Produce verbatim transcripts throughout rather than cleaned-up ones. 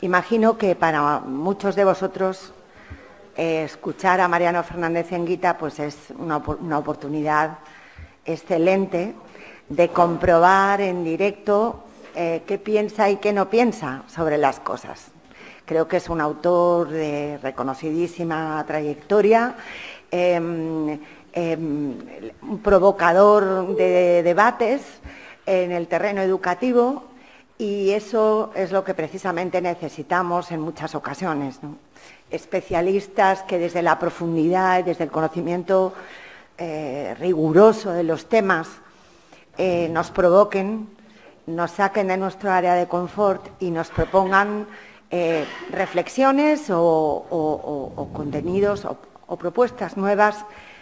Imagino que para muchos de vosotros eh, escuchar a Mariano Fernández Enguita pues es una, una oportunidad excelente de comprobar en directo eh, qué piensa y qué no piensa sobre las cosas. Creo que es un autor de reconocidísima trayectoria, eh, eh, un provocador de debates en el terreno educativo, y eso es lo que precisamente necesitamos en muchas ocasiones, ¿no? Especialistas que desde la profundidad y desde el conocimiento eh, riguroso de los temas eh, nos provoquen, nos saquen de nuestro área de confort y nos propongan eh, reflexiones o, o, o, o contenidos o, o propuestas nuevas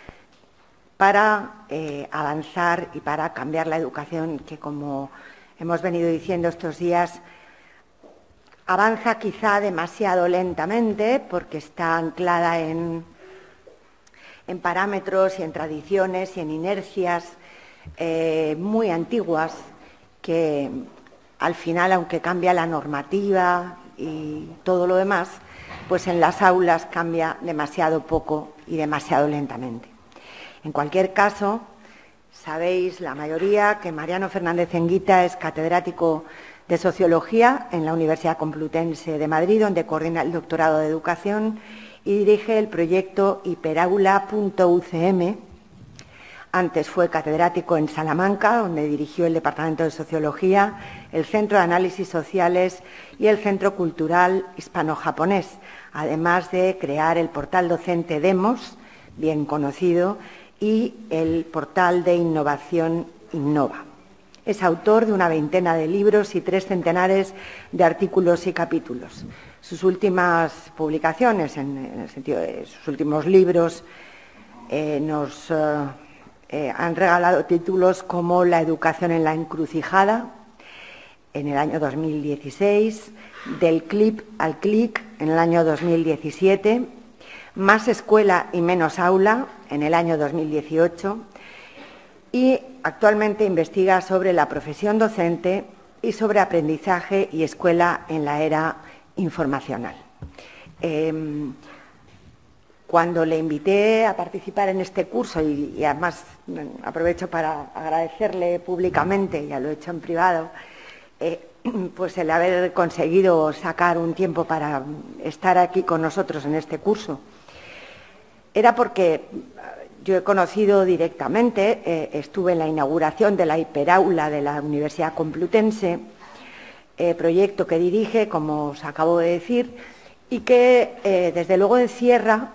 para eh, avanzar y para cambiar la educación que, como hemos venido diciendo estos días, avanza quizá demasiado lentamente porque está anclada en, en parámetros y en tradiciones y en inercias eh, muy antiguas que al final, aunque cambia la normativa y todo lo demás, pues en las aulas cambia demasiado poco y demasiado lentamente. En cualquier caso, sabéis la mayoría que Mariano Fernández Enguita es catedrático de Sociología en la Universidad Complutense de Madrid, donde coordina el doctorado de Educación y dirige el proyecto hiperaula punto u ce eme. Antes fue catedrático en Salamanca, donde dirigió el Departamento de Sociología, el Centro de Análisis Sociales y el Centro Cultural Hispano-Japonés, además de crear el portal docente Demos, bien conocido, y el portal de innovación Innova. Es autor de una veintena de libros y tres centenares de artículos y capítulos. Sus últimas publicaciones, en, en el sentido de sus últimos libros, eh, nos eh, eh, han regalado títulos como La educación en la encrucijada, en el año dos mil dieciséis, Del clip al clic, en el año dos mil diecisiete, Más escuela y menos aula, en el año dos mil dieciocho, y actualmente investiga sobre la profesión docente y sobre aprendizaje y escuela en la era informacional. Eh, cuando le invité a participar en este curso, y, y además aprovecho para agradecerle públicamente, ya lo he hecho en privado, eh, pues el haber conseguido sacar un tiempo para estar aquí con nosotros en este curso, era porque yo he conocido directamente, eh, estuve en la inauguración de la hiperaula de la Universidad Complutense, eh, proyecto que dirige, como os acabo de decir, y que eh, desde luego encierra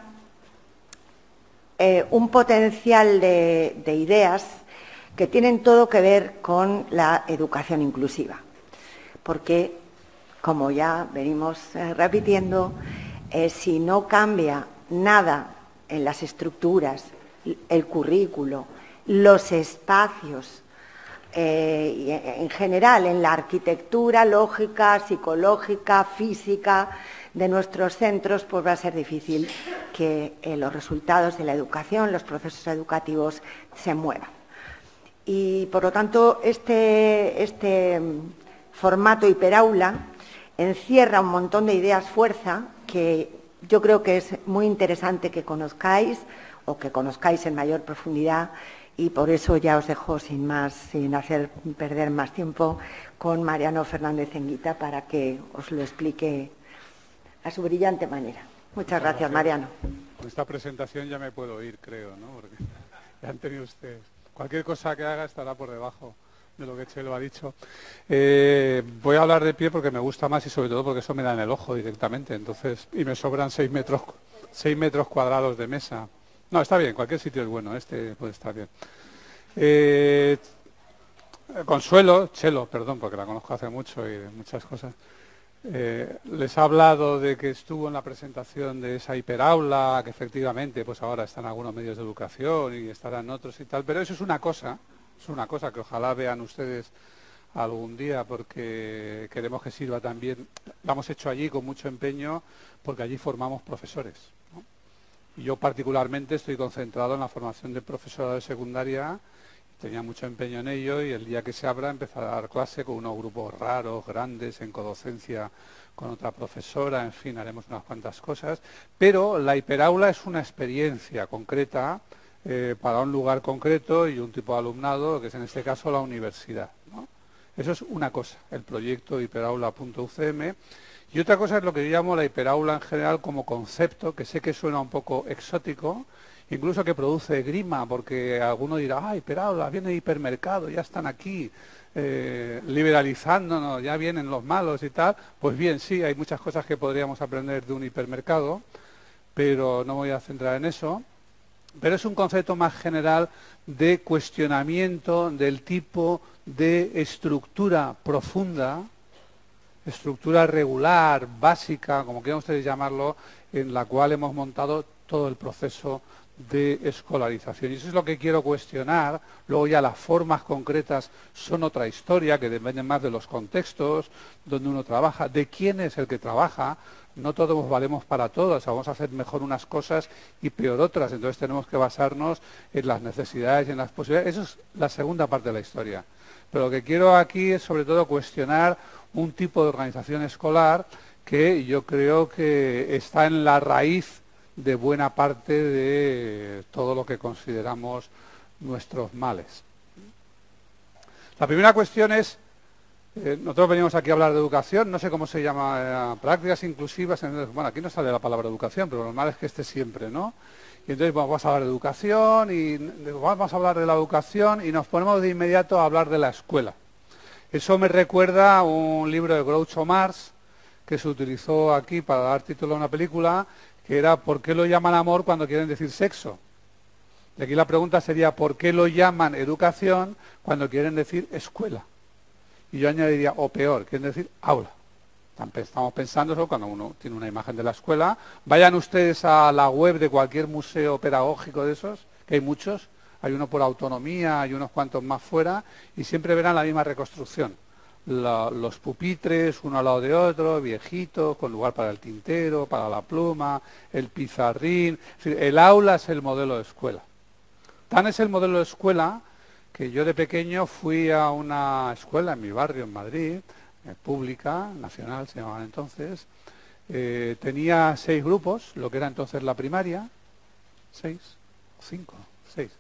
eh, un potencial de, de ideas que tienen todo que ver con la educación inclusiva. Porque, como ya venimos eh, repitiendo, eh, si no cambia nada en las estructuras, el currículo, los espacios, eh, y en general en la arquitectura lógica, psicológica, física de nuestros centros, pues va a ser difícil que eh, los resultados de la educación, los procesos educativos se muevan. Y por lo tanto, este, este formato hiperaula encierra un montón de ideas fuerza que yo creo que es muy interesante que conozcáis o que conozcáis en mayor profundidad, y por eso ya os dejo sin más, sin hacer perder más tiempo, con Mariano Fernández Enguita para que os lo explique a su brillante manera. Muchas gracias, Mariano. Con esta presentación ya me puedo ir, creo, ¿no? Porque ya han tenido ustedes. Cualquier cosa que haga estará por debajo de lo que Chelo ha dicho. Eh, voy a hablar de pie porque me gusta más y sobre todo porque eso me da en el ojo directamente. Entonces, y me sobran seis metros, seis metros cuadrados de mesa. No, está bien, cualquier sitio es bueno, este puede estar bien. Eh, Consuelo, Chelo, perdón, porque la conozco hace mucho y de muchas cosas, eh, les ha hablado de que estuvo en la presentación de esa hiperaula, que efectivamente pues ahora están algunos medios de educación y estarán otros y tal, pero eso es una cosa, es una cosa que ojalá vean ustedes algún día, porque queremos que sirva también. Lo hemos hecho allí con mucho empeño porque allí formamos profesores, ¿no? Y yo particularmente estoy concentrado en la formación de profesorado de secundaria, tenía mucho empeño en ello y el día que se abra empezar a dar clase con unos grupos raros, grandes, en codocencia con otra profesora, en fin, haremos unas cuantas cosas, pero la hiperaula es una experiencia concreta eh, para un lugar concreto y un tipo de alumnado, que es en este caso la universidad, ¿no? Eso es una cosa, el proyecto hiperaula punto u ce eme, y otra cosa es lo que yo llamo la hiperaula en general como concepto, que sé que suena un poco exótico, incluso que produce grima, porque alguno dirá, ah, hiperaula, viene hipermercado, ya están aquí, eh, liberalizándonos, ya vienen los malos y tal. Pues bien, sí, hay muchas cosas que podríamos aprender de un hipermercado, pero no me voy a centrar en eso. Pero es un concepto más general de cuestionamiento del tipo de estructura profunda, estructura regular, básica, como quieran ustedes llamarlo, en la cual hemos montado todo el proceso de escolarización. Y eso es lo que quiero cuestionar. Luego ya las formas concretas son otra historia, que dependen más de los contextos, donde uno trabaja, de quién es el que trabaja. No todos valemos para todos, vamos a hacer mejor unas cosas y peor otras, entonces tenemos que basarnos en las necesidades y en las posibilidades. Eso es la segunda parte de la historia. Pero lo que quiero aquí es sobre todo cuestionar un tipo de organización escolar que yo creo que está en la raíz de buena parte de todo lo que consideramos nuestros males. La primera cuestión es, eh, nosotros venimos aquí a hablar de educación, no sé cómo se llama, eh, prácticas inclusivas, bueno, aquí no sale la palabra educación, pero lo normal es que esté siempre, ¿no? Y entonces bueno, vamos a hablar de educación, y vamos a hablar de la educación y nos ponemos de inmediato a hablar de la escuela. Eso me recuerda a un libro de Groucho Marx, que se utilizó aquí para dar título a una película, que era ¿por qué lo llaman amor cuando quieren decir sexo? Y aquí la pregunta sería ¿por qué lo llaman educación cuando quieren decir escuela? Y yo añadiría, o peor, quieren decir aula. Estamos pensando eso cuando uno tiene una imagen de la escuela. Vayan ustedes a la web de cualquier museo pedagógico de esos, que hay muchos, hay uno por autonomía, hay unos cuantos más fuera, y siempre verán la misma reconstrucción. La, los pupitres, uno al lado de otro, viejitos, con lugar para el tintero, para la pluma, el pizarrín. Es decir, el aula es el modelo de escuela. Tan es el modelo de escuela que yo de pequeño fui a una escuela en mi barrio, en Madrid, eh, pública, nacional se llamaban entonces. Eh, tenía seis grupos, lo que era entonces la primaria, seis, cinco, seis.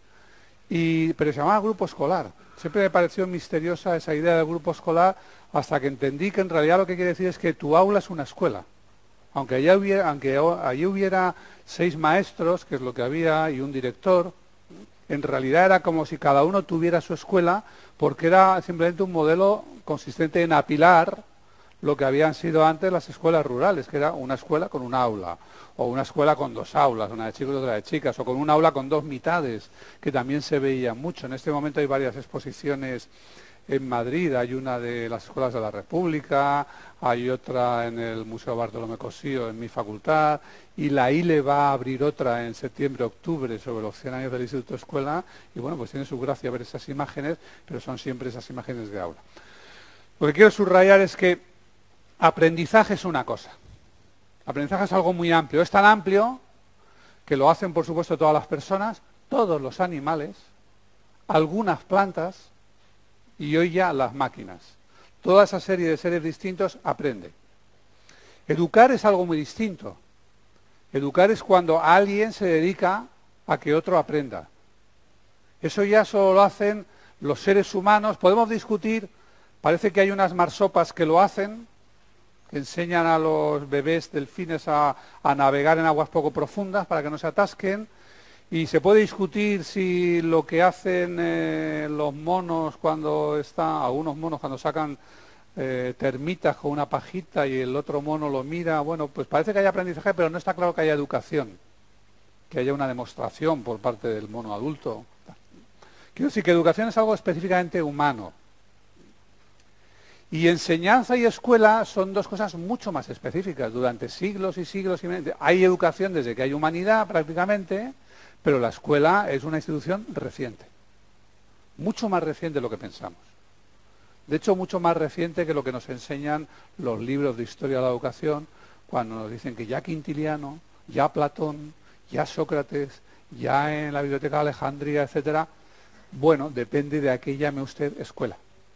Y, pero se llamaba grupo escolar. Siempre me pareció misteriosa esa idea del grupo escolar hasta que entendí que en realidad lo que quiere decir es que tu aula es una escuela. Aunque allí hubiera, aunque allí hubiera seis maestros, que es lo que había, y un director, en realidad era como si cada uno tuviera su escuela, porque era simplemente un modelo consistente en apilar lo que habían sido antes las escuelas rurales, que era una escuela con un aula, o una escuela con dos aulas, una de chicos y otra de chicas, o con un aula con dos mitades, que también se veía mucho. En este momento hay varias exposiciones en Madrid, hay una de las escuelas de la República, hay otra en el Museo Bartolomé Cosío en mi facultad, y la I L E va a abrir otra en septiembre-octubre sobre los cien años del Instituto Escuela, y bueno, pues tiene su gracia ver esas imágenes, pero son siempre esas imágenes de aula. Lo que quiero subrayar es que aprendizaje es una cosa. Aprendizaje es algo muy amplio. Es tan amplio que lo hacen, por supuesto, todas las personas, todos los animales, algunas plantas y hoy ya las máquinas. Toda esa serie de seres distintos aprende. Educar es algo muy distinto. Educar es cuando alguien se dedica a que otro aprenda. Eso ya solo lo hacen los seres humanos. Podemos discutir, parece que hay unas marsopas que lo hacen, que enseñan a los bebés delfines a, a navegar en aguas poco profundas para que no se atasquen, y se puede discutir si lo que hacen eh, los monos cuando están, algunos monos cuando sacan eh, termitas con una pajita y el otro mono lo mira, bueno, pues parece que hay aprendizaje, pero no está claro que haya educación, que haya una demostración por parte del mono adulto. Quiero decir que educación es algo específicamente humano. Y enseñanza y escuela son dos cosas mucho más específicas. Durante siglos y siglos y hay educación desde que hay humanidad prácticamente, pero la escuela es una institución reciente. Mucho más reciente de lo que pensamos. De hecho, mucho más reciente que lo que nos enseñan los libros de historia de la educación, cuando nos dicen que ya Quintiliano, ya Platón, ya Sócrates, ya en la Biblioteca de Alejandría, etcétera, Bueno, depende de a qué llame usted escuela.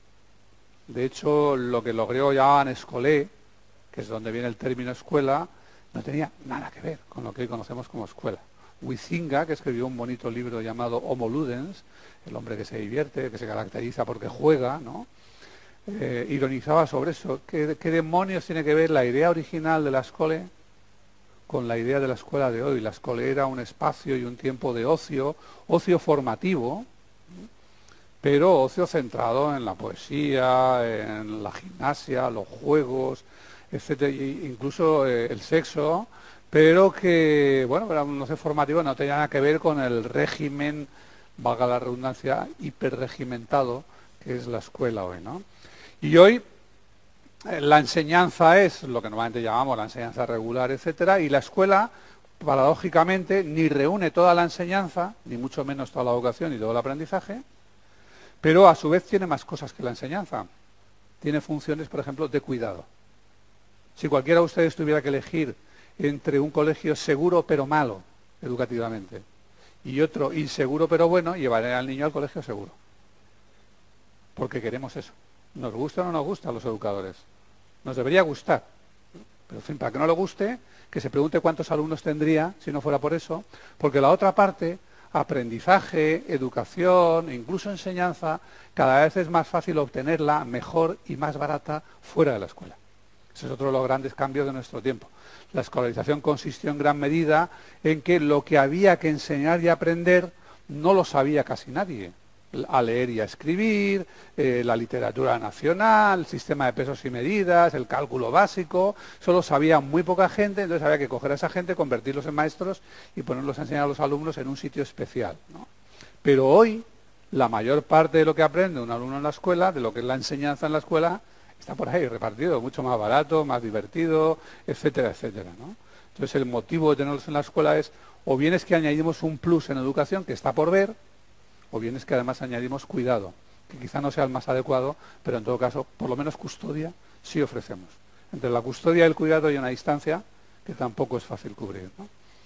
De hecho, lo que los griegos llamaban escolé, que es donde viene el término escuela, no tenía nada que ver con lo que hoy conocemos como escuela. Huizinga, que escribió un bonito libro llamado Homo Ludens, el hombre que se divierte, que se caracteriza porque juega, ¿no? Eh, ironizaba sobre eso. ¿Qué, ¿Qué demonios tiene que ver la idea original de la escole con la idea de la escuela de hoy? La escuela era un espacio y un tiempo de ocio, ocio formativo, pero ocio centrado en la poesía, en la gimnasia, los juegos, etcétera, incluso eh, el sexo, pero que, bueno, era un ocio formativo, no tenía nada que ver con el régimen, valga la redundancia, hiperregimentado, que es la escuela hoy, ¿no? Y hoy eh, la enseñanza es lo que normalmente llamamos la enseñanza regular, etcétera, y la escuela, paradójicamente, ni reúne toda la enseñanza, ni mucho menos toda la educación y todo el aprendizaje, pero a su vez tiene más cosas que la enseñanza. Tiene funciones, por ejemplo, de cuidado. Si cualquiera de ustedes tuviera que elegir entre un colegio seguro pero malo, educativamente, y otro inseguro pero bueno, llevaré al niño al colegio seguro. Porque queremos eso. Nos gusta o no nos gusta a los educadores. Nos debería gustar. Pero, en fin, para que no le guste, que se pregunte cuántos alumnos tendría si no fuera por eso, porque la otra parte, aprendizaje, educación, incluso enseñanza, cada vez es más fácil obtenerla mejor y más barata fuera de la escuela. Ese es otro de los grandes cambios de nuestro tiempo. La escolarización consistió en gran medida en que lo que había que enseñar y aprender no lo sabía casi nadie. A leer y a escribir, eh, la literatura nacional, el sistema de pesos y medidas, el cálculo básico, solo sabía muy poca gente, entonces había que coger a esa gente, convertirlos en maestros y ponerlos a enseñar a los alumnos en un sitio especial, ¿no? Pero hoy, la mayor parte de lo que aprende un alumno en la escuela, de lo que es la enseñanza en la escuela, está por ahí repartido, mucho más barato, más divertido, etcétera, etcétera, ¿no? Entonces el motivo de tenerlos en la escuela es, o bien es que añadimos un plus en educación que está por ver, o bien es que además añadimos cuidado, que quizá no sea el más adecuado, pero en todo caso, por lo menos custodia sí ofrecemos. Entre la custodia y el cuidado hay una distancia que tampoco es fácil cubrir, ¿no?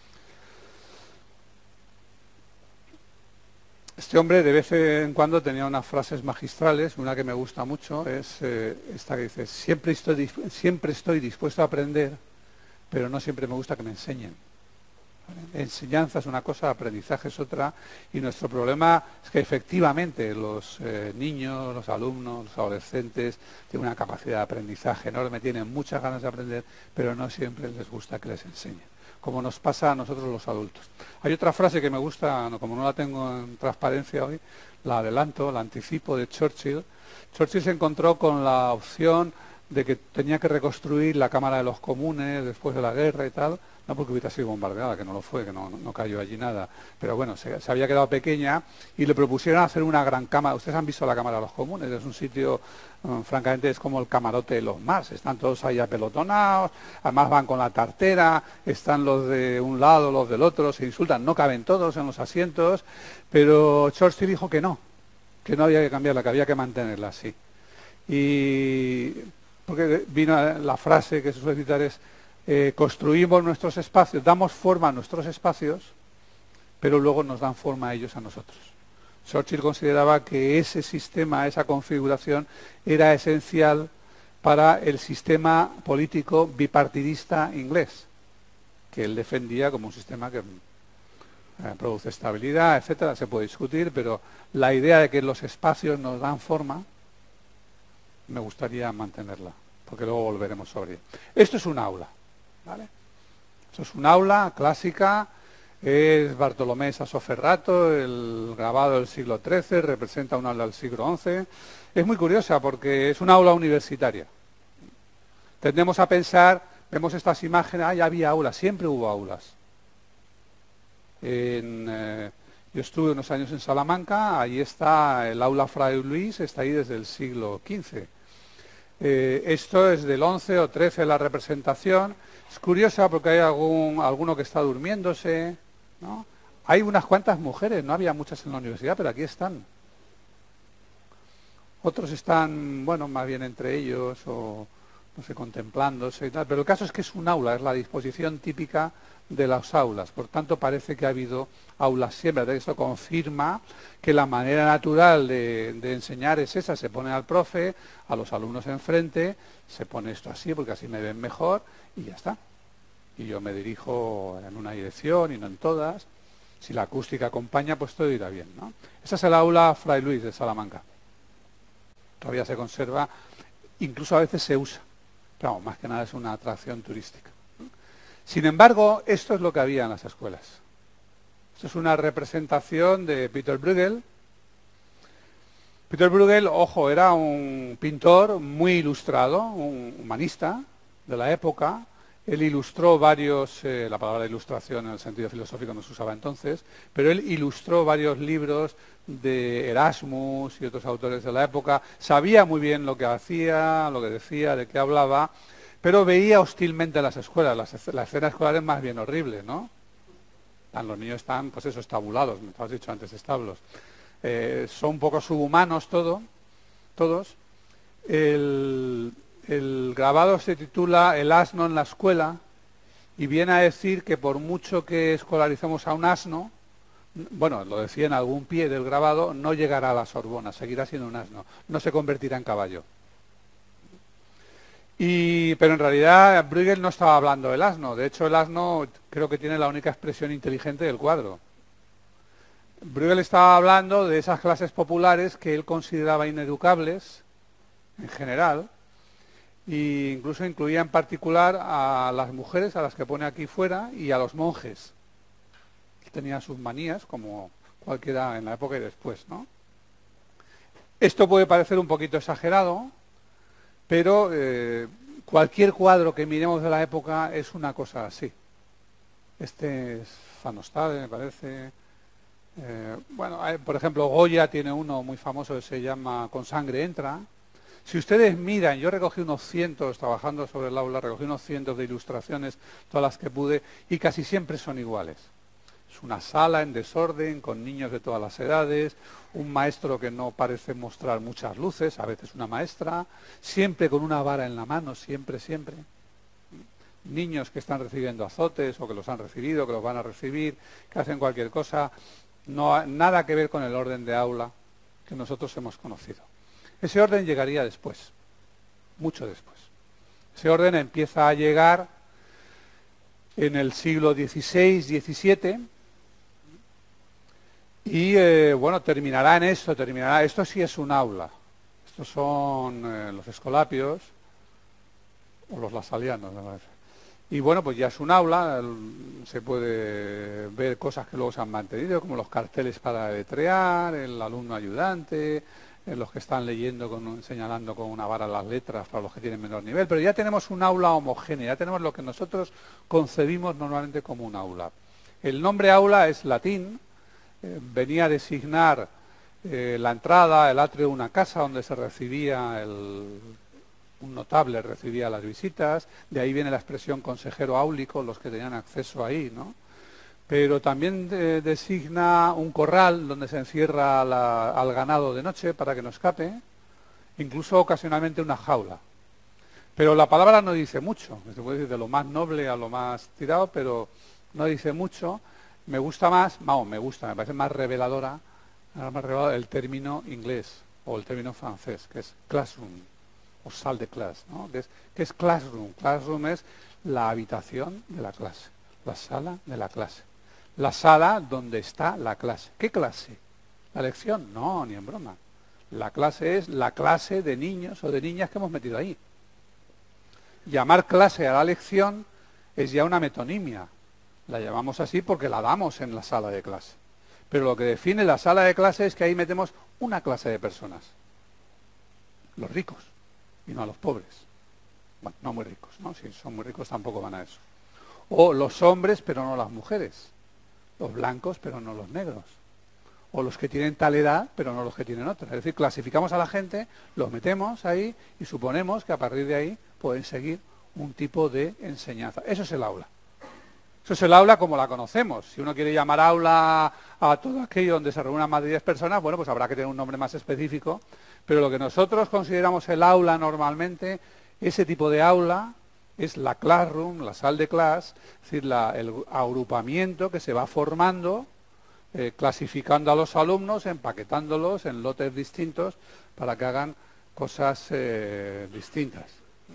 Este hombre de vez en cuando tenía unas frases magistrales, una que me gusta mucho es eh, esta que dice, siempre estoy, siempre estoy dispuesto a aprender, pero no siempre me gusta que me enseñen. Enseñanza es una cosa, aprendizaje es otra, y nuestro problema es que efectivamente los eh, niños, los alumnos, los adolescentes tienen una capacidad de aprendizaje enorme, tienen muchas ganas de aprender, pero no siempre les gusta que les enseñen, como nos pasa a nosotros los adultos. Hay otra frase que me gusta, no, como no la tengo en transparencia hoy, la adelanto, la anticipo, de Churchill. Churchill se encontró con la opción de que tenía que reconstruir la Cámara de los Comunes después de la guerra y tal, no porque hubiera sido bombardeada, que no lo fue, que no, no cayó allí nada, pero bueno, se, se había quedado pequeña y le propusieron hacer una gran cámara. Ustedes han visto la Cámara de los Comunes, es un sitio, um, francamente, es como el camarote de los Mars, están todos ahí apelotonados, además van con la tartera, están los de un lado, los del otro, se insultan, no caben todos en los asientos, pero Churchill dijo que no, que no había que cambiarla, que había que mantenerla así. Y porque vino la frase que se suele citar es, eh, construimos nuestros espacios, damos forma a nuestros espacios, pero luego nos dan forma a ellos a nosotros. Churchill consideraba que ese sistema, esa configuración, era esencial para el sistema político bipartidista inglés, que él defendía como un sistema que eh, produce estabilidad, etcétera. Se puede discutir, pero la idea de que los espacios nos dan forma, me gustaría mantenerla, porque luego volveremos sobre ella. Esto es un aula, ¿vale? Esto es un aula clásica, es Bartolomé Sassoferrato, el grabado del siglo trece, representa un aula del siglo once. Es muy curiosa porque es un aula universitaria. Tendemos a pensar, vemos estas imágenes, ah, ya había aulas, siempre hubo aulas. En, eh, yo estuve unos años en Salamanca, ahí está el aula Fray Luis, está ahí desde el siglo quince. Eh, esto es del once o trece la representación. Es curiosa porque hay algún, alguno que está durmiéndose, ¿no? Hay unas cuantas mujeres, no había muchas en la universidad, pero aquí están. Otros están, bueno, más bien entre ellos, o no sé, contemplándose y tal, pero el caso es que es un aula, es la disposición típica de las aulas, por tanto parece que ha habido aulas siempre. Esto confirma que la manera natural de, de enseñar es esa, se pone al profe, a los alumnos enfrente, se pone esto así porque así me ven mejor y ya está. Y yo me dirijo en una dirección y no en todas. Si la acústica acompaña, pues todo irá bien, ¿no? Esa es el aula Fray Luis de Salamanca. Todavía se conserva, incluso a veces se usa, pero vamos, más que nada es una atracción turística. Sin embargo, esto es lo que había en las escuelas. Esto es una representación de Peter Bruegel. Peter Bruegel, ojo, era un pintor muy ilustrado, un humanista de la época. Él ilustró varios, eh, la palabra ilustración en el sentido filosófico no se usaba entonces, pero él ilustró varios libros de Erasmus y otros autores de la época. Sabía muy bien lo que hacía, lo que decía, de qué hablaba, pero veía hostilmente las escuelas. Las, la escena escolar es más bien horrible, ¿no? Los niños están, pues eso, estabulados, me has dicho antes, establos. Eh, son un poco subhumanos todo, todos. El... El grabado se titula El asno en la escuela y viene a decir que por mucho que escolaricemos a un asno, bueno, lo decía en algún pie del grabado, no llegará a la Sorbona, seguirá siendo un asno, no se convertirá en caballo. Y, pero en realidad Bruegel no estaba hablando del asno, de hecho el asno creo que tiene la única expresión inteligente del cuadro. Bruegel estaba hablando de esas clases populares que él consideraba ineducables, en general, e incluso incluía en particular a las mujeres, a las que pone aquí fuera, y a los monjes. Tenían sus manías, como cualquiera en la época y después, ¿no? Esto puede parecer un poquito exagerado, pero eh, cualquier cuadro que miremos de la época es una cosa así. Este es Van Ostade, me parece. Eh, bueno, hay, por ejemplo, Goya tiene uno muy famoso que se llama Con sangre entra. Si ustedes miran, yo recogí unos cientos, trabajando sobre el aula, recogí unos cientos de ilustraciones, todas las que pude, y casi siempre son iguales. Es una sala en desorden, con niños de todas las edades, un maestro que no parece mostrar muchas luces, a veces una maestra, siempre con una vara en la mano, siempre, siempre. Niños que están recibiendo azotes, o que los han recibido, que los van a recibir, que hacen cualquier cosa, no, nada que ver con el orden de aula que nosotros hemos conocido. Ese orden llegaría después, mucho después. Ese orden empieza a llegar en el siglo dieciséis diecisiete y, eh, bueno, terminará en esto, terminará... Esto sí es un aula. Estos son eh, los escolapios, o los lasalianos, me parece. Y, bueno, pues ya es un aula, el, se puede ver cosas que luego se han mantenido, como los carteles para letrear, el alumno ayudante... los que están leyendo, con, señalando con una vara las letras para los que tienen menor nivel, pero ya tenemos un aula homogénea, ya tenemos lo que nosotros concebimos normalmente como un aula. El nombre aula es latín, eh, venía a designar eh, la entrada, el atrio de una casa donde se recibía, el, un notable recibía las visitas, de ahí viene la expresión consejero áulico, los que tenían acceso ahí, ¿no? Pero también eh, designa un corral donde se encierra la, al ganado de noche para que no escape, incluso ocasionalmente una jaula. Pero la palabra no dice mucho, se puede decir de lo más noble a lo más tirado, pero no dice mucho. Me gusta más, vamos, me gusta, me parece más reveladora, más reveladora el término inglés o el término francés, que es classroom o salle de clase, ¿no? ¿Qué es, qué es classroom? Classroom es la habitación de la clase, la sala de la clase. La sala donde está la clase. ¿Qué clase? ¿La lección? No, ni en broma. La clase es la clase de niños o de niñas que hemos metido ahí. Llamar clase a la lección es ya una metonimia. La llamamos así porque la damos en la sala de clase. Pero lo que define la sala de clase es que ahí metemos una clase de personas. Los ricos y no a los pobres. Bueno, no muy ricos, ¿no? Si son muy ricos tampoco van a eso. O los hombres pero no las mujeres. Los blancos, pero no los negros. O los que tienen tal edad, pero no los que tienen otra. Es decir, clasificamos a la gente, los metemos ahí y suponemos que a partir de ahí pueden seguir un tipo de enseñanza. Eso es el aula. Eso es el aula como la conocemos. Si uno quiere llamar aula a todo aquello donde se reúnan más de diez personas, bueno, pues habrá que tener un nombre más específico. Pero lo que nosotros consideramos el aula normalmente Ese tipo de aula es la classroom, la sala de clase, es decir, la, el agrupamiento que se va formando, eh, clasificando a los alumnos, empaquetándolos en lotes distintos para que hagan cosas eh, distintas.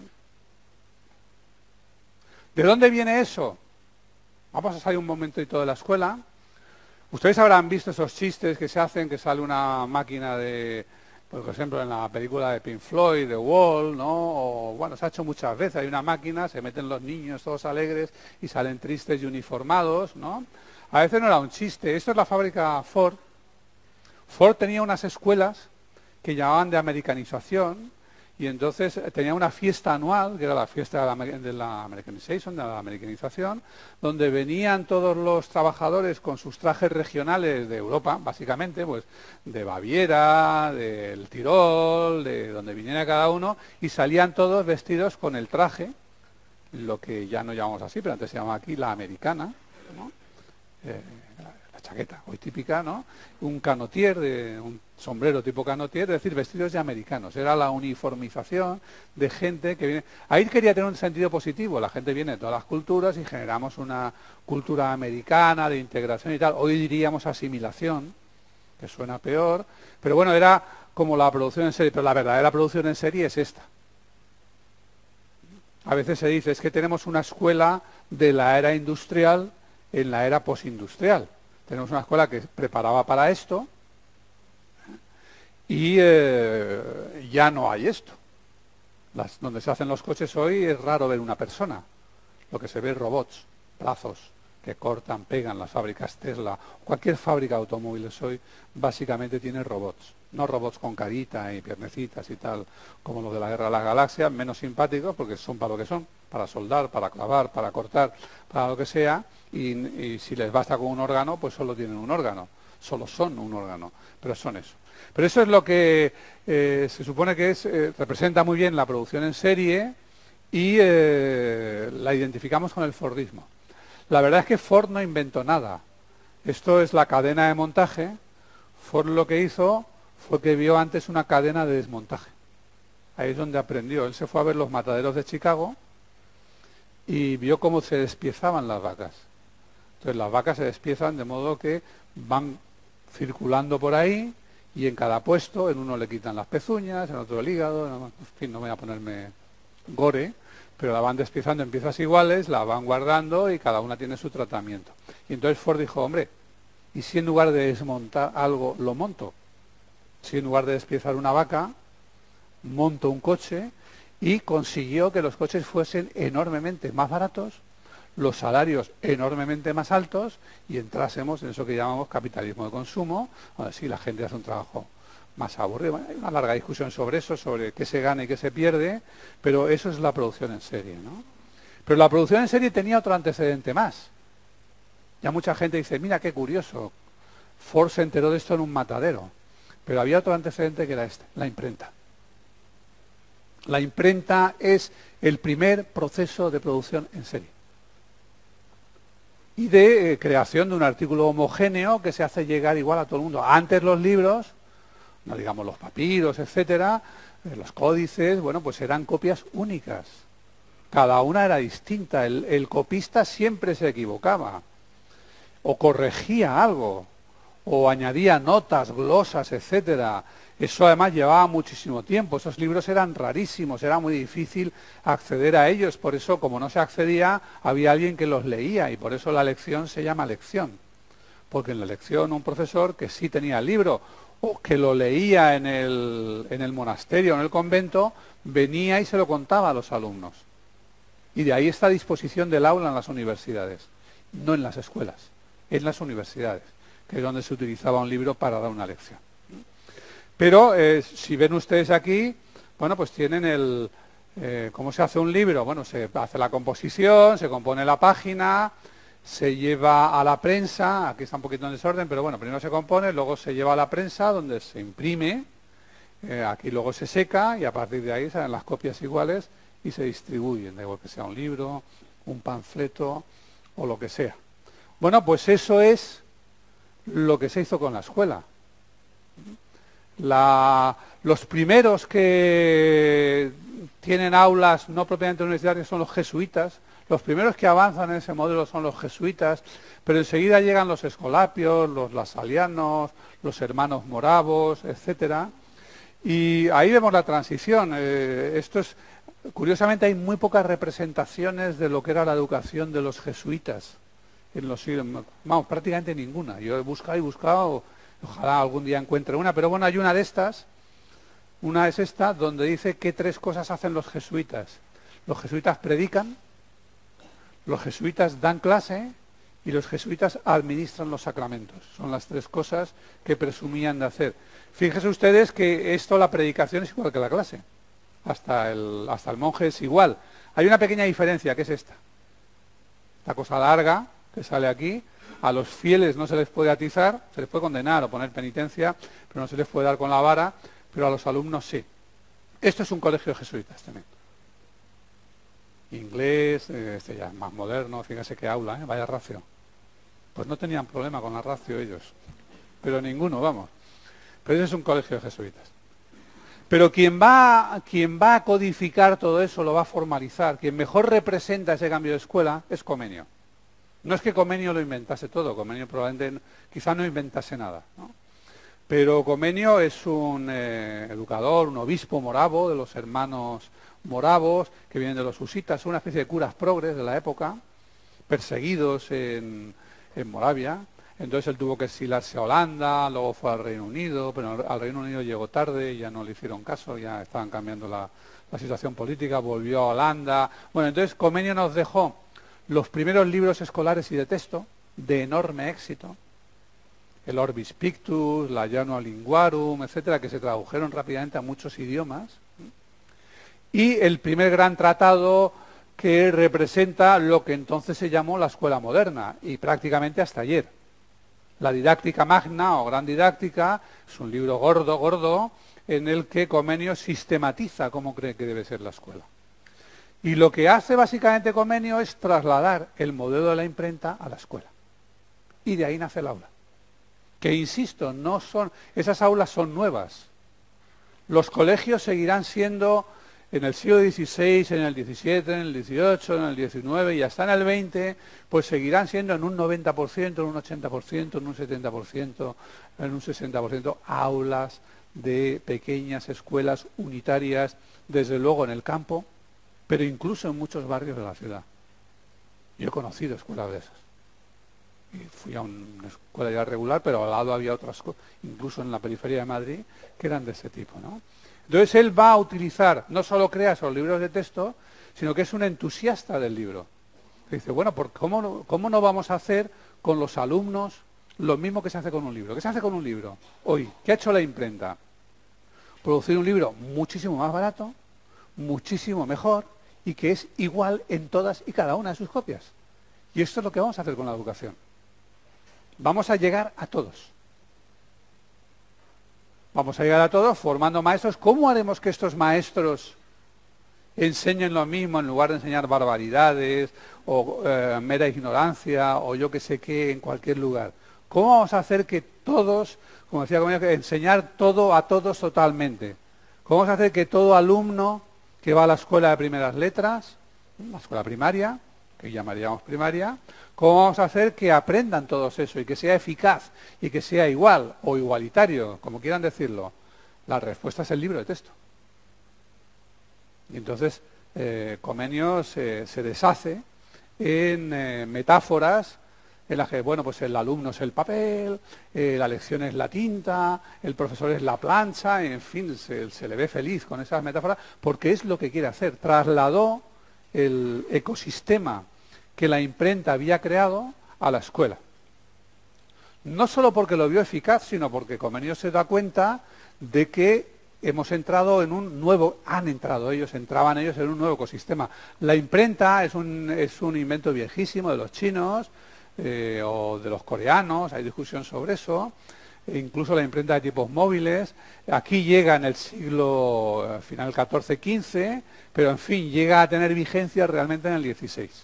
¿De dónde viene eso? Vamos a salir un momentito de la escuela. Ustedes habrán visto esos chistes que se hacen, que sale una máquina de, por ejemplo, en la película de Pink Floyd, The Wall, ¿no? O, bueno, se ha hecho muchas veces. Hay una máquina, se meten los niños todos alegres y salen tristes y uniformados, ¿no? A veces no era un chiste. Esto es la fábrica Ford. Ford tenía unas escuelas que llamaban de americanización, y entonces tenía una fiesta anual, que era la fiesta de la, de la Americanization, de la americanización, donde venían todos los trabajadores con sus trajes regionales de Europa, básicamente, pues de Baviera, del Tirol, de donde viniera cada uno, y salían todos vestidos con el traje, lo que ya no llamamos así, pero antes se llamaba aquí la americana, ¿no? Eh, la chaqueta, hoy típica, ¿no? Un canotier, de, un sombrero tipo canotier, es decir, vestidos de americanos. Era la uniformización de gente que viene... Ahí quería tener un sentido positivo. La gente viene de todas las culturas y generamos una cultura americana de integración y tal. Hoy diríamos asimilación, que suena peor, pero bueno, era como la producción en serie. Pero la verdadera producción en serie es esta. A veces se dice, es que tenemos una escuela de la era industrial en la era postindustrial. Tenemos una escuela que preparaba para esto y eh, ya no hay esto. Las, donde se hacen los coches hoy es raro ver una persona. Lo que se ve es robots, brazos que cortan, pegan. Las fábricas Tesla, cualquier fábrica de automóviles hoy básicamente tiene robots. No robots con carita y piernecitas y tal, como los de la Guerra de las Galaxias, menos simpáticos porque son para lo que son, para soldar, para clavar, para cortar, para lo que sea. Y, y si les basta con un órgano, pues solo tienen un órgano, solo son un órgano, pero son eso. Pero eso es lo que eh, se supone que es, eh, representa muy bien la producción en serie y eh, la identificamos con el Fordismo. La verdad es que Ford no inventó nada. Esto es la cadena de montaje. Ford lo que hizo fue que vio antes una cadena de desmontaje. Ahí es donde aprendió. Él se fue a ver los mataderos de Chicago y vio cómo se despiezaban las vacas. Entonces las vacas se despiezan de modo que van circulando por ahí y en cada puesto, en uno le quitan las pezuñas, en otro el hígado, en fin, no voy a ponerme gore, pero la van despiezando en piezas iguales, la van guardando y cada una tiene su tratamiento. Y entonces Ford dijo, hombre, ¿y si en lugar de desmontar algo lo monto? Si en lugar de despiezar una vaca, monto un coche, y consiguió que los coches fuesen enormemente más baratos, los salarios enormemente más altos y entrásemos en eso que llamamos capitalismo de consumo, donde sí la gente hace un trabajo más aburrido. Bueno, hay una larga discusión sobre eso, sobre qué se gana y qué se pierde, pero eso es la producción en serie, ¿no? Pero la producción en serie tenía otro antecedente más. Ya mucha gente dice, mira qué curioso, Ford se enteró de esto en un matadero, pero había otro antecedente que era este, la imprenta. La imprenta es el primer proceso de producción en serie y de eh, creación de un artículo homogéneo que se hace llegar igual a todo el mundo. Antes los libros, no digamos los papiros, etcétera, eh, los códices, bueno, pues eran copias únicas. Cada una era distinta. El, el copista siempre se equivocaba o corregía algo o añadía notas, glosas, etcétera. Eso además llevaba muchísimo tiempo. Esos libros eran rarísimos, era muy difícil acceder a ellos. Por eso, como no se accedía, había alguien que los leía y por eso la lección se llama lección. Porque en la lección un profesor que sí tenía el libro o que lo leía en el, en el monasterio, en el convento, venía y se lo contaba a los alumnos. Y de ahí está a disposición del aula en las universidades, no en las escuelas, en las universidades, que es donde se utilizaba un libro para dar una lección. Pero eh, si ven ustedes aquí, bueno, pues tienen el... Eh, ¿Cómo se hace un libro? Bueno, se hace la composición, se compone la página, se lleva a la prensa, aquí está un poquito en desorden, pero bueno, primero se compone, luego se lleva a la prensa donde se imprime, eh, aquí luego se seca y a partir de ahí salen las copias iguales y se distribuyen, da igual que sea un libro, un panfleto o lo que sea. Bueno, pues eso es lo que se hizo con la escuela. La, los primeros que tienen aulas no propiamente universitarias son los jesuitas, los primeros que avanzan en ese modelo son los jesuitas, pero enseguida llegan los escolapios, los lasalianos, los hermanos moravos, etcétera. Y ahí vemos la transición. Eh, esto es, curiosamente hay muy pocas representaciones de lo que era la educación de los jesuitas en los siglos, vamos, prácticamente ninguna. Yo he buscado y buscado, ojalá algún día encuentre una, pero bueno, hay una de estas, una es esta, donde dice qué tres cosas hacen los jesuitas. Los jesuitas predican, los jesuitas dan clase y los jesuitas administran los sacramentos. Son las tres cosas que presumían de hacer. Fíjense ustedes que esto, la predicación es igual que la clase. Hasta el, hasta el monje es igual. Hay una pequeña diferencia, que es esta. Esta cosa larga que sale aquí. A los fieles no se les puede atizar, se les puede condenar o poner penitencia, pero no se les puede dar con la vara, pero a los alumnos sí. Esto es un colegio de jesuitas también. Inglés, este ya es más moderno, fíjese qué aula, ¿eh? Vaya ratio. Pues no tenían problema con la ratio ellos, pero ninguno, vamos. Pero ese es un colegio de jesuitas. Pero quien va, quien va a codificar todo eso, lo va a formalizar, quien mejor representa ese cambio de escuela es Comenio. No es que Comenio lo inventase todo, Comenio probablemente quizá no inventase nada, ¿no? Pero Comenio es un eh, educador, un obispo moravo de los hermanos moravos, que vienen de los husitas, una especie de curas progres de la época, perseguidos en, en Moravia. Entonces él tuvo que exilarse a Holanda, luego fue al Reino Unido, pero al Reino Unido llegó tarde, ya no le hicieron caso, ya estaban cambiando la, la situación política, volvió a Holanda. Bueno, entonces Comenio nos dejó los primeros libros escolares y de texto, de enorme éxito, el Orbis Pictus, la Janua Linguarum, etcétera, que se tradujeron rápidamente a muchos idiomas, y el primer gran tratado que representa lo que entonces se llamó la escuela moderna, y prácticamente hasta ayer. La Didáctica Magna o Gran Didáctica es un libro gordo, gordo, en el que Comenio sistematiza cómo cree que debe ser la escuela. Y lo que hace básicamente Comenio es trasladar el modelo de la imprenta a la escuela. Y de ahí nace el aula. Que insisto, no son, esas aulas son nuevas. Los colegios seguirán siendo en el siglo dieciséis, en el diecisiete, en el dieciocho, en el diecinueve y hasta en el veinte, pues seguirán siendo en un noventa por ciento, en un ochenta por ciento, en un setenta por ciento, en un sesenta por ciento aulas de pequeñas escuelas unitarias, desde luego en el campo, pero incluso en muchos barrios de la ciudad. Yo he conocido escuelas de esas. Y fui a una escuela ya regular, pero al lado había otras, incluso en la periferia de Madrid, que eran de ese tipo, ¿no? Entonces él va a utilizar, no solo crea esos libros de texto, sino que es un entusiasta del libro. Dice, bueno, ¿por cómo, no, ¿cómo no vamos a hacer con los alumnos lo mismo que se hace con un libro? ¿Qué se hace con un libro hoy? ¿Qué ha hecho la imprenta? Producir un libro muchísimo más barato, muchísimo mejor, y que es igual en todas y cada una de sus copias. Y esto es lo que vamos a hacer con la educación. Vamos a llegar a todos. Vamos a llegar a todos formando maestros. ¿Cómo haremos que estos maestros enseñen lo mismo en lugar de enseñar barbaridades o eh, mera ignorancia o yo que sé qué en cualquier lugar? ¿Cómo vamos a hacer que todos, como decía Comenio, enseñar todo a todos totalmente? ¿Cómo vamos a hacer que todo alumno que va a la escuela de primeras letras, la escuela primaria, que llamaríamos primaria, ¿cómo vamos a hacer que aprendan todos eso y que sea eficaz y que sea igual o igualitario, como quieran decirlo? La respuesta es el libro de texto. Y entonces eh, Comenio se, se deshace en eh, metáforas en las que, bueno, pues el alumno es el papel, eh, la lección es la tinta, el profesor es la plancha, en fin, se, se le ve feliz con esas metáforas porque es lo que quiere hacer. Trasladó el ecosistema que la imprenta había creado a la escuela. No solo porque lo vio eficaz, sino porque Comenio se da cuenta de que hemos entrado en un nuevo, han entrado ellos, entraban ellos en un nuevo ecosistema. La imprenta es un, es un invento viejísimo de los chinos eh, o de los coreanos, hay discusión sobre eso, e incluso la imprenta de tipos móviles. Aquí llega en el siglo eh, final catorce quince, pero en fin, llega a tener vigencia realmente en el dieciséis.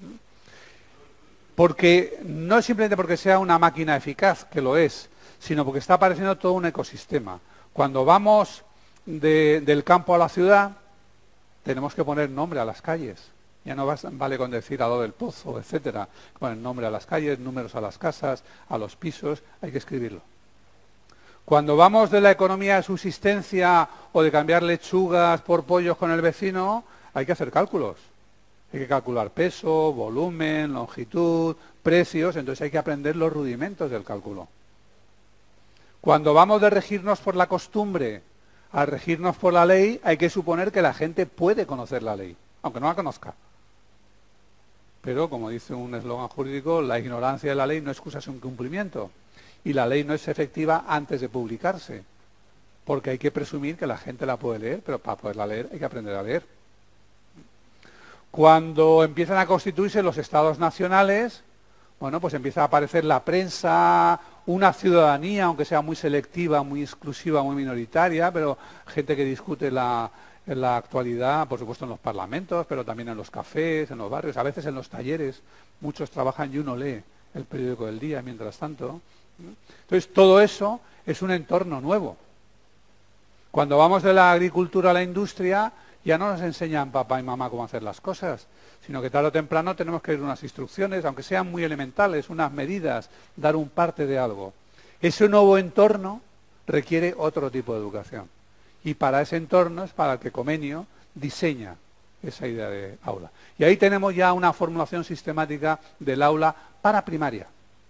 Porque no es simplemente porque sea una máquina eficaz, que lo es, sino porque está apareciendo todo un ecosistema. Cuando vamos de, del campo a la ciudad, tenemos que poner nombre a las calles. Ya no vale con decir a lo del pozo, etcétera. Poner nombre a las calles, números a las casas, a los pisos, hay que escribirlo. Cuando vamos de la economía de subsistencia o de cambiar lechugas por pollos con el vecino, hay que hacer cálculos. Hay que calcular peso, volumen, longitud, precios, entonces hay que aprender los rudimentos del cálculo. Cuando vamos de regirnos por la costumbre a regirnos por la ley, hay que suponer que la gente puede conocer la ley, aunque no la conozca. Pero, como dice un eslogan jurídico, la ignorancia de la ley no excusa su incumplimiento. Y la ley no es efectiva antes de publicarse, porque hay que presumir que la gente la puede leer, pero para poderla leer hay que aprender a leer. Cuando empiezan a constituirse los estados nacionales, bueno, pues empieza a aparecer la prensa, una ciudadanía, aunque sea muy selectiva, muy exclusiva, muy minoritaria, pero gente que discute la, en la actualidad, por supuesto en los parlamentos, pero también en los cafés, en los barrios, a veces en los talleres. Muchos trabajan y uno lee el periódico del día mientras tanto. Entonces, todo eso es un entorno nuevo. Cuando vamos de la agricultura a la industria, ya no nos enseñan papá y mamá cómo hacer las cosas, sino que tarde o temprano tenemos que ir unas instrucciones, aunque sean muy elementales, unas medidas, dar un parte de algo. Ese nuevo entorno requiere otro tipo de educación. Y para ese entorno es para el que Comenio diseña esa idea de aula. Y ahí tenemos ya una formulación sistemática del aula para primaria,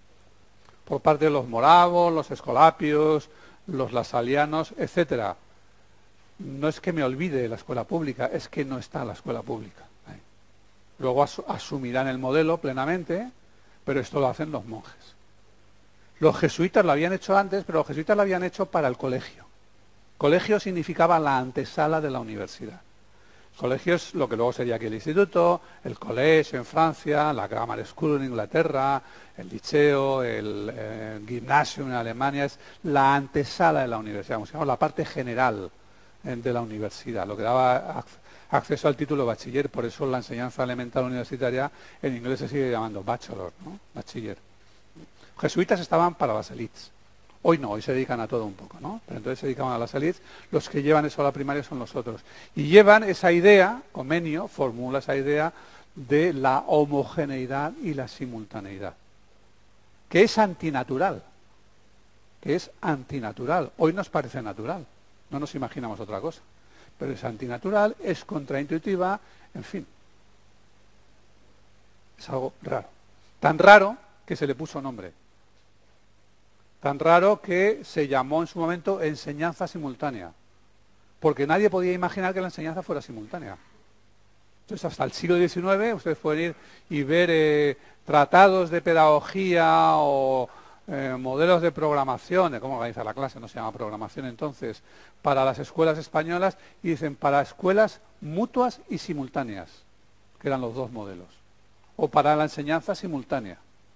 por parte de los moravos, los escolapios, los lasalianos, etcétera. No es que me olvide de la escuela pública, es que no está la escuela pública. Luego as asumirán el modelo plenamente, pero esto lo hacen los monjes. Los jesuitas lo habían hecho antes, pero los jesuitas lo habían hecho para el colegio. Colegio significaba la antesala de la universidad. Colegio es lo que luego sería aquí el instituto, el college en Francia, la grammar school en Inglaterra, el liceo, el, el gymnasium en Alemania, es la antesala de la universidad, digamos, la parte general de la universidad, lo que daba acceso al título bachiller. Por eso la enseñanza elemental universitaria en inglés se sigue llamando bachelor, ¿no? Bachiller. Jesuitas estaban para las élites. Hoy no, hoy se dedican a todo un poco, ¿no? Pero entonces se dedicaban a las élites. Los que llevan eso a la primaria son los otros. Y llevan esa idea, Comenio formula esa idea de la homogeneidad y la simultaneidad, que es antinatural, que es antinatural. Hoy nos parece natural. No nos imaginamos otra cosa, pero es antinatural, es contraintuitiva, en fin. Es algo raro. Tan raro que se le puso nombre. Tan raro que se llamó en su momento enseñanza simultánea. Porque nadie podía imaginar que la enseñanza fuera simultánea. Entonces, hasta el siglo diecinueve, ustedes pueden ir y ver eh, tratados de pedagogía o Eh, modelos de programación, de cómo organizar la clase, no se llama programación entonces, para las escuelas españolas, y dicen para escuelas mutuas y simultáneas, que eran los dos modelos, o para la enseñanza simultánea.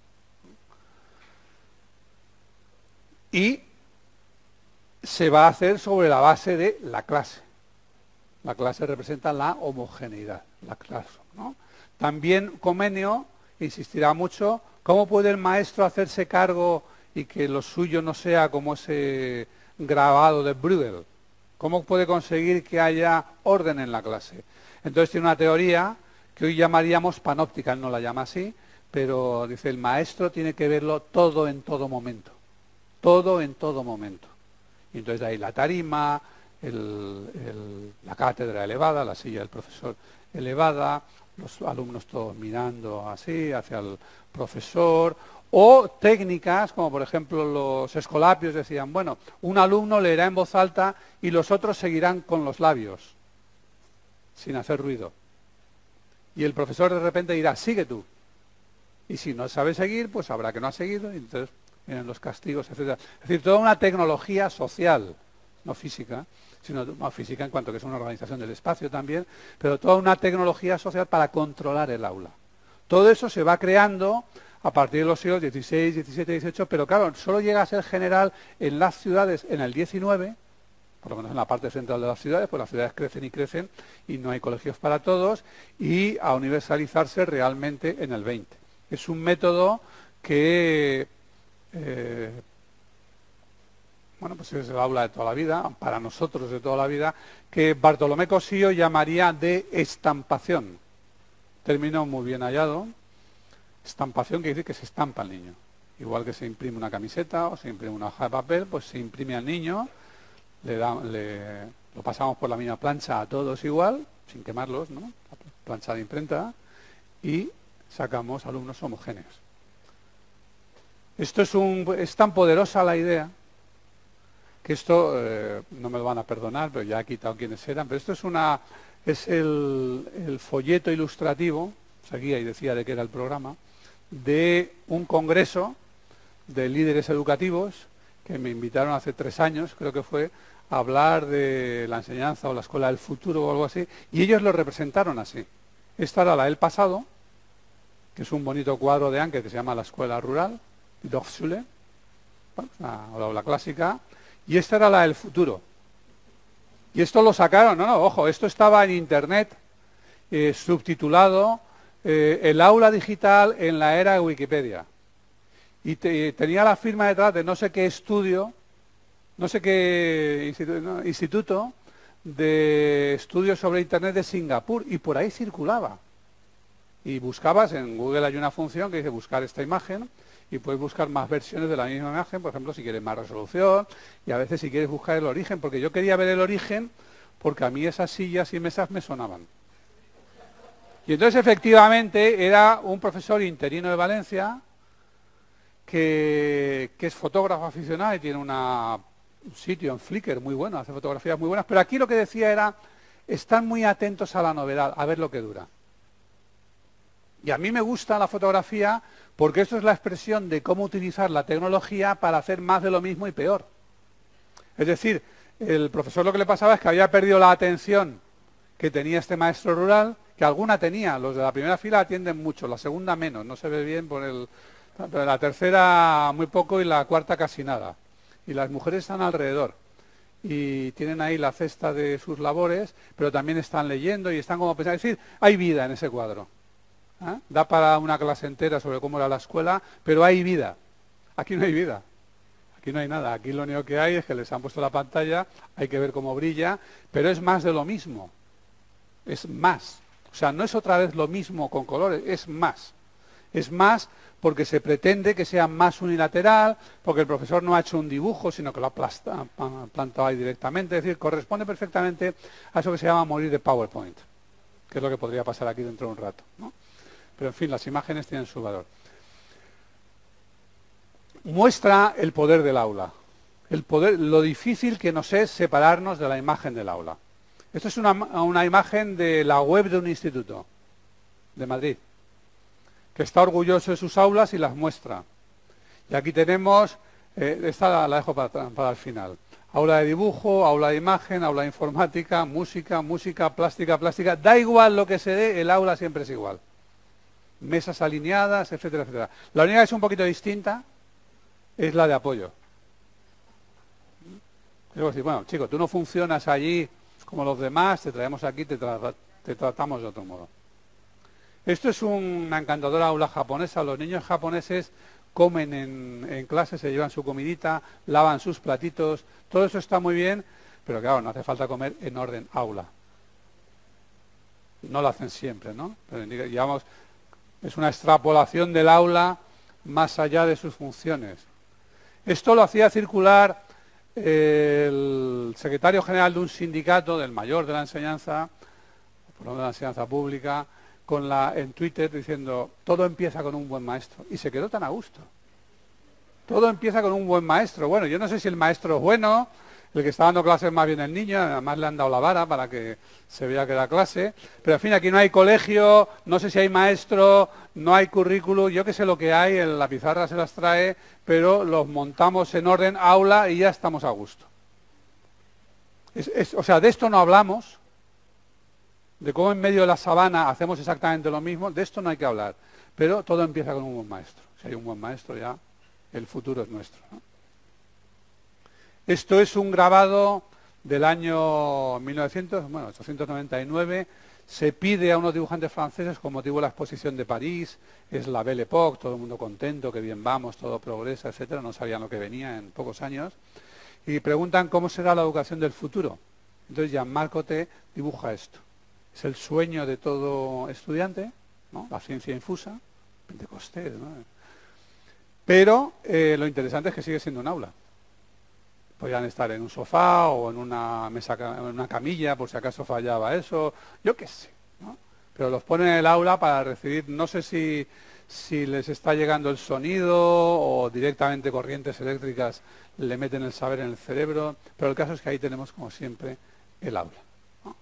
Y se va a hacer sobre la base de la clase. La clase representa la homogeneidad, la clase, ¿no? También Comenio insistirá mucho. ¿Cómo puede el maestro hacerse cargo y que lo suyo no sea como ese grabado de Bruegel? ¿Cómo puede conseguir que haya orden en la clase? Entonces tiene una teoría que hoy llamaríamos panóptica, él no la llama así, pero dice el maestro tiene que verlo todo en todo momento. Todo en todo momento. Y entonces de ahí la tarima, el, el, la cátedra elevada, la silla del profesor elevada, los alumnos todos mirando así hacia el profesor, o técnicas como por ejemplo los escolapios decían, bueno, un alumno leerá en voz alta y los otros seguirán con los labios sin hacer ruido, y el profesor de repente dirá, sigue tú, y si no sabe seguir, pues habrá que no ha seguido, y entonces vienen los castigos, etcétera. Es decir, toda una tecnología social, no física, sino no física en cuanto que es una organización del espacio también, pero toda una tecnología social para controlar el aula. Todo eso se va creando a partir de los siglos dieciséis, diecisiete, dieciocho, pero claro, solo llega a ser general en las ciudades en el diecinueve, por lo menos en la parte central de las ciudades, pues las ciudades crecen y crecen y no hay colegios para todos, y a universalizarse realmente en el veinte. Es un método que... Eh, bueno, pues es el aula de toda la vida, para nosotros de toda la vida, que Bartolomé Cosío llamaría de estampación. Término muy bien hallado. Estampación quiere decir que se estampa al niño. Igual que se imprime una camiseta o se imprime una hoja de papel, pues se imprime al niño, le da, le, lo pasamos por la misma plancha a todos igual, sin quemarlos, ¿no? La plancha de imprenta, y sacamos alumnos homogéneos. Esto es, un, es tan poderosa la idea que esto, eh, no me lo van a perdonar, pero ya he quitado quiénes eran, pero esto es una es el, el folleto ilustrativo, seguía y decía de qué era el programa, de un congreso de líderes educativos que me invitaron hace tres años, creo que fue, a hablar de la enseñanza o la escuela del futuro o algo así, y ellos lo representaron así. Esta era la del pasado, que es un bonito cuadro de Anke que se llama La Escuela Rural, Dorfschule, bueno, una aula clásica, y esta era la del futuro. Y esto lo sacaron, no, no, ojo, esto estaba en internet, eh, subtitulado, eh, el aula digital en la era de Wikipedia. Y te, tenía la firma detrás de no sé qué estudio, no sé qué instituto, no, instituto de estudios sobre internet de Singapur, y por ahí circulaba. Y buscabas, en Google hay una función que dice buscar esta imagen, y puedes buscar más versiones de la misma imagen, por ejemplo, si quieres más resolución, y a veces si quieres buscar el origen, porque yo quería ver el origen, porque a mí esas sillas y mesas me sonaban. Y entonces, efectivamente, era un profesor interino de Valencia, que, que es fotógrafo aficionado y tiene una, un sitio en Flickr muy bueno, hace fotografías muy buenas, pero aquí lo que decía era, están muy atentos a la novedad, a ver lo que dura. Y a mí me gusta la fotografía porque esto es la expresión de cómo utilizar la tecnología para hacer más de lo mismo y peor. Es decir, el profesor lo que le pasaba es que había perdido la atención que tenía este maestro rural, que alguna tenía, los de la primera fila atienden mucho, la segunda menos, no se ve bien por el... Pero la tercera muy poco y la cuarta casi nada. Y las mujeres están alrededor y tienen ahí la cesta de sus labores, pero también están leyendo y están como pensando, es decir, hay vida en ese cuadro. ¿Eh? Da para una clase entera sobre cómo era la escuela, pero hay vida. Aquí no hay vida, aquí no hay nada. Aquí lo único que hay es que les han puesto la pantalla, hay que ver cómo brilla, pero es más de lo mismo. Es más. O sea, no es otra vez lo mismo con colores, es más. Es más porque se pretende que sea más unilateral, porque el profesor no ha hecho un dibujo, sino que lo ha plasta, plantado ahí directamente. Es decir, corresponde perfectamente a eso que se llama morir de PowerPoint, que es lo que podría pasar aquí dentro de un rato, ¿no? Pero en fin, las imágenes tienen su valor. Muestra el poder del aula, el poder, lo difícil que nos es separarnos de la imagen del aula. Esto es una, una imagen de la web de un instituto de Madrid, que está orgulloso de sus aulas y las muestra. Y aquí tenemos, eh, esta la dejo para, para el final, aula de dibujo, aula de imagen, aula de informática, música, música, plástica, plástica, da igual lo que se dé, el aula siempre es igual. Mesas alineadas, etcétera, etcétera. La única que es un poquito distinta es la de apoyo. Es decir, bueno, chico, tú no funcionas allí como los demás, te traemos aquí, te, tra te tratamos de otro modo. Esto es una encantadora aula japonesa. Los niños japoneses comen en, en clase, se llevan su comidita, lavan sus platitos, todo eso está muy bien, pero claro, no hace falta comer en orden aula. No lo hacen siempre, ¿no? Pero digamos, es una extrapolación del aula más allá de sus funciones. Esto lo hacía circular el secretario general de un sindicato, del mayor de la enseñanza, por lo menos de la enseñanza pública, con la, en Twitter diciendo, todo empieza con un buen maestro. Y se quedó tan a gusto. Todo empieza con un buen maestro. Bueno, yo no sé si el maestro es bueno, el que está dando clases más bien el niño, además le han dado la vara para que se vea que da clase, pero en fin, aquí no hay colegio, no sé si hay maestro, no hay currículum, yo qué sé lo que hay, en la pizarra se las trae, pero los montamos en orden aula y ya estamos a gusto. Es, es, o sea, de esto no hablamos, de cómo en medio de la sabana hacemos exactamente lo mismo, de esto no hay que hablar, pero todo empieza con un buen maestro. Si hay un buen maestro ya, el futuro es nuestro, ¿no? Esto es un grabado del año mil novecientos, bueno, ochocientos noventa y nueve. Se pide a unos dibujantes franceses con motivo de la exposición de París. Es la Belle Époque, todo el mundo contento, que bien vamos, todo progresa, etcétera. No sabían lo que venía en pocos años. y preguntan cómo será la educación del futuro. Entonces Jean-Marc Coté dibuja esto. Es el sueño de todo estudiante, ¿no? La ciencia infusa, Pentecostés, ¿no? Pero eh, lo interesante es que sigue siendo un aula. Podrían estar en un sofá o en una mesa, en una camilla, por si acaso fallaba eso, yo qué sé, ¿no? Pero los ponen en el aula para recibir, no sé si, si les está llegando el sonido o directamente corrientes eléctricas le meten el saber en el cerebro, pero el caso es que ahí tenemos, como siempre, el aula, ¿no?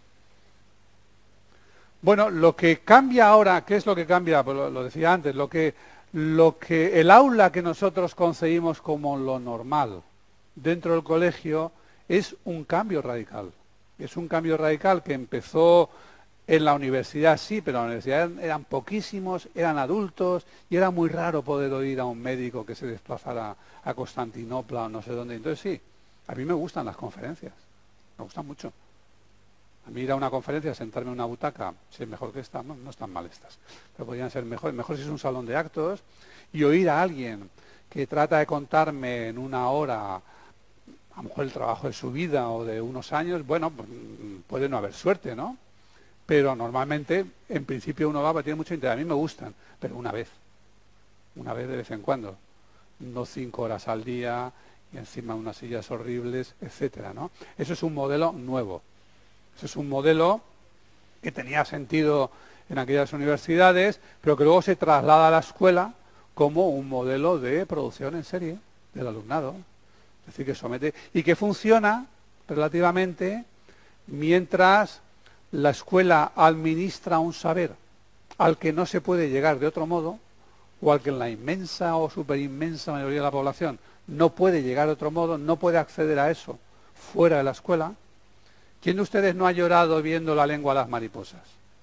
Bueno, lo que cambia ahora, ¿qué es lo que cambia? Pues lo, lo decía antes, lo que, lo que el aula que nosotros concebimos como lo normal dentro del colegio es un cambio radical. Es un cambio radical que empezó en la universidad, sí, pero en la universidad eran poquísimos, eran adultos y era muy raro poder oír a un médico que se desplazara a Constantinopla o no sé dónde. Entonces sí, a mí me gustan las conferencias, me gustan mucho. A mí ir a una conferencia, sentarme en una butaca, si es mejor que esta, no, no están mal estas, pero podrían ser mejor, mejor si es un salón de actos, y oír a alguien que trata de contarme en una hora, a lo mejor el trabajo de su vida o de unos años, bueno, pues, puede no haber suerte, ¿no? Pero normalmente, en principio uno va, porque tiene mucho interés. A mí me gustan, pero una vez, una vez de vez en cuando, no cinco horas al día y encima unas sillas horribles, etcétera, ¿no? Eso es un modelo nuevo. Eso es un modelo que tenía sentido en aquellas universidades, pero que luego se traslada a la escuela como un modelo de producción en serie del alumnado. Es decir, que somete y que funciona relativamente mientras la escuela administra un saber al que no se puede llegar de otro modo, o al que en la inmensa o superinmensa mayoría de la población no puede llegar de otro modo, no puede acceder a eso fuera de la escuela. ¿Quién de ustedes no ha llorado viendo La lengua de las mariposas?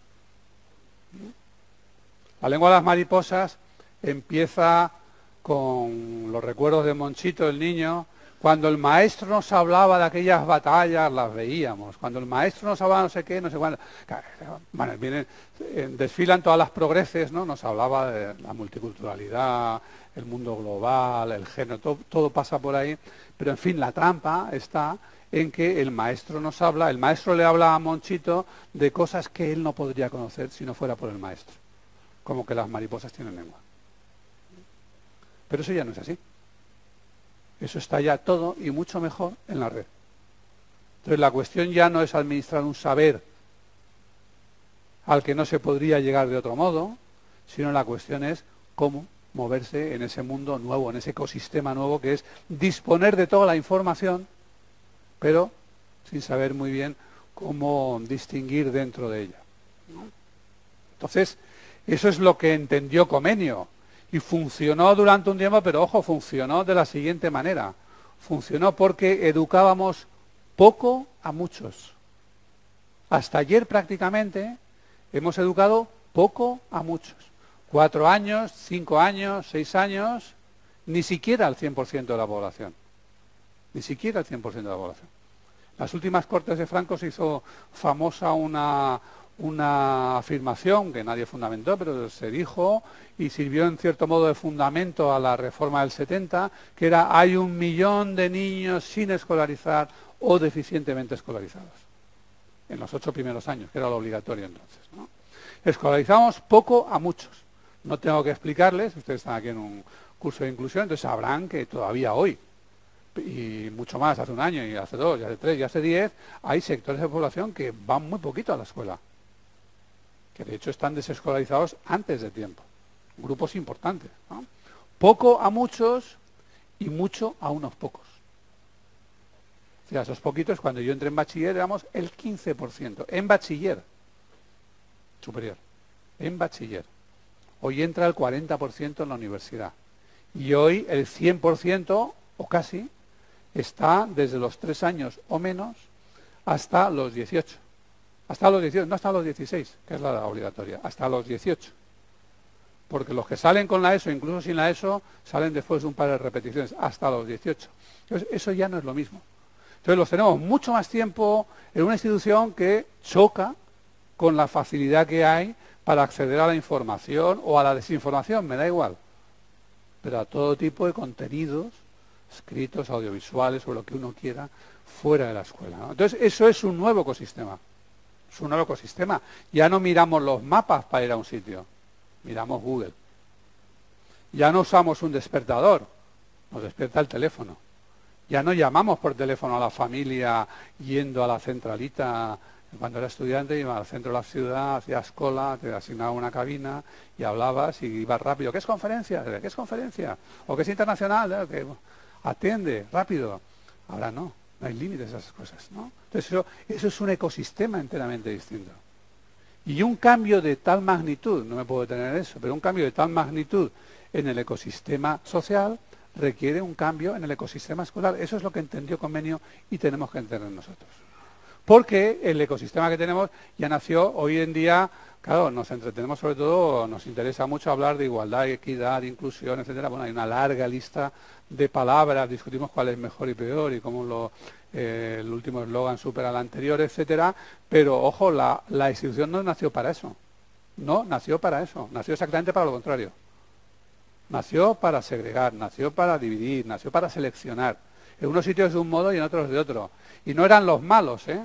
La lengua de las mariposas empieza con los recuerdos de Monchito, el niño. Cuando el maestro nos hablaba de aquellas batallas, las veíamos. Cuando el maestro nos hablaba no sé qué, no sé cuándo. Bueno, vienen, desfilan todas las progreses, ¿no? Nos hablaba de la multiculturalidad, el mundo global, el género, todo, todo pasa por ahí. Pero en fin, la trampa está en que el maestro nos habla, el maestro le habla a Monchito de cosas que él no podría conocer si no fuera por el maestro. Como que las mariposas tienen lengua. Pero eso ya no es así. Eso está ya todo y mucho mejor en la red. Entonces la cuestión ya no es administrar un saber al que no se podría llegar de otro modo, sino la cuestión es cómo moverse en ese mundo nuevo, en ese ecosistema nuevo que es disponer de toda la información, pero sin saber muy bien cómo distinguir dentro de ella, ¿no? Entonces, eso es lo que entendió Comenio. Y funcionó durante un tiempo, pero ojo, funcionó de la siguiente manera. Funcionó porque educábamos poco a muchos. Hasta ayer prácticamente hemos educado poco a muchos. Cuatro años, cinco años, seis años, ni siquiera al cien por ciento de la población. Ni siquiera al cien por ciento de la población. En las últimas Cortes de Franco se hizo famosa una... una afirmación que nadie fundamentó, pero se dijo y sirvió en cierto modo de fundamento a la reforma del setenta, que era hay un millón de niños sin escolarizar o deficientemente escolarizados. En los ocho primeros años, que era lo obligatorio entonces, ¿no? Escolarizamos poco a muchos. No tengo que explicarles, ustedes están aquí en un curso de inclusión, entonces sabrán que todavía hoy, y mucho más, hace un año, y hace dos, y hace tres, y hace diez, hay sectores de población que van muy poquito a la escuela, que de hecho están desescolarizados antes de tiempo, grupos importantes, ¿no? Poco a muchos y mucho a unos pocos. O sea, esos poquitos, cuando yo entré en bachiller, éramos el quince por ciento, en bachiller superior, en bachiller. Hoy entra el cuarenta por ciento en la universidad. Y hoy el cien por ciento, o casi, está desde los tres años o menos hasta los dieciocho. Hasta los dieciocho, no hasta los dieciséis, que es la edad obligatoria, hasta los dieciocho. Porque los que salen con la ESO, incluso sin la ESO, salen después de un par de repeticiones, hasta los dieciocho. Entonces, eso ya no es lo mismo. Entonces, los tenemos mucho más tiempo en una institución que choca con la facilidad que hay para acceder a la información o a la desinformación, me da igual. Pero a todo tipo de contenidos escritos, audiovisuales, o lo que uno quiera, fuera de la escuela, ¿no? Entonces, eso es un nuevo ecosistema. Es un nuevo ecosistema. Ya no miramos los mapas para ir a un sitio, miramos Google. Ya no usamos un despertador, nos despierta el teléfono. Ya no llamamos por teléfono a la familia yendo a la centralita. Cuando era estudiante iba al centro de la ciudad, hacías cola, te asignaban una cabina y hablabas y ibas rápido. ¿Qué es conferencia? ¿Qué es conferencia? ¿O qué es internacional? ¿Qué? Atiende, rápido. Ahora no, no hay límites a esas cosas, ¿no? Entonces eso, eso es un ecosistema enteramente distinto. Y un cambio de tal magnitud, no me puedo detener en eso, pero un cambio de tal magnitud en el ecosistema social requiere un cambio en el ecosistema escolar. Eso es lo que entendió Convenio y tenemos que entender nosotros. Porque el ecosistema que tenemos ya nació hoy en día, claro, nos entretenemos sobre todo, nos interesa mucho hablar de igualdad, equidad, inclusión, etcétera. Bueno, hay una larga lista de palabras, discutimos cuál es mejor y peor y cómo lo, eh, el último eslogan supera al anterior, etcétera. Pero, ojo, la, la institución no nació para eso. No nació para eso, nació exactamente para lo contrario. Nació para segregar, nació para dividir, nació para seleccionar. En unos sitios de un modo y en otros de otro. Y no eran los malos, ¿eh?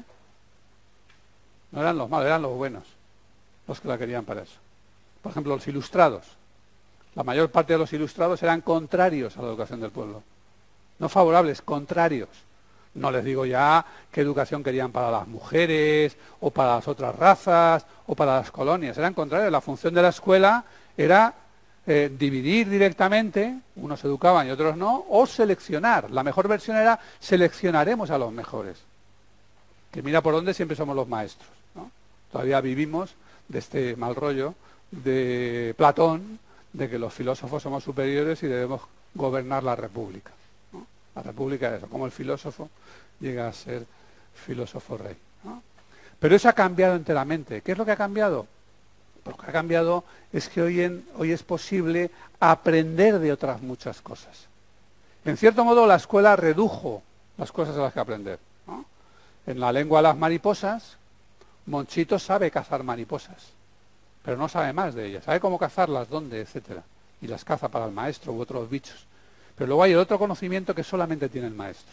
No eran los malos, eran los buenos los que la querían para eso. Por ejemplo, los ilustrados. La mayor parte de los ilustrados eran contrarios a la educación del pueblo. No favorables, contrarios. No les digo ya qué educación querían para las mujeres, o para las otras razas, o para las colonias. Eran contrarios. La función de la escuela era Eh, dividir directamente, unos educaban y otros no, o seleccionar. La mejor versión era seleccionaremos a los mejores. Que mira por dónde siempre somos los maestros, ¿no? Todavía vivimos de este mal rollo de Platón, de que los filósofos somos superiores y debemos gobernar la república, ¿no? La república es eso, como el filósofo llega a ser filósofo rey, ¿no? Pero eso ha cambiado enteramente. ¿Qué es lo que ha cambiado? Lo que ha cambiado es que hoy, en, hoy es posible aprender de otras muchas cosas. En cierto modo, la escuela redujo las cosas a las que aprender, ¿no? En la lengua de las mariposas, Monchito sabe cazar mariposas, pero no sabe más de ellas. Sabe cómo cazarlas, dónde, etcétera. Y las caza para el maestro u otros bichos. Pero luego hay el otro conocimiento que solamente tiene el maestro.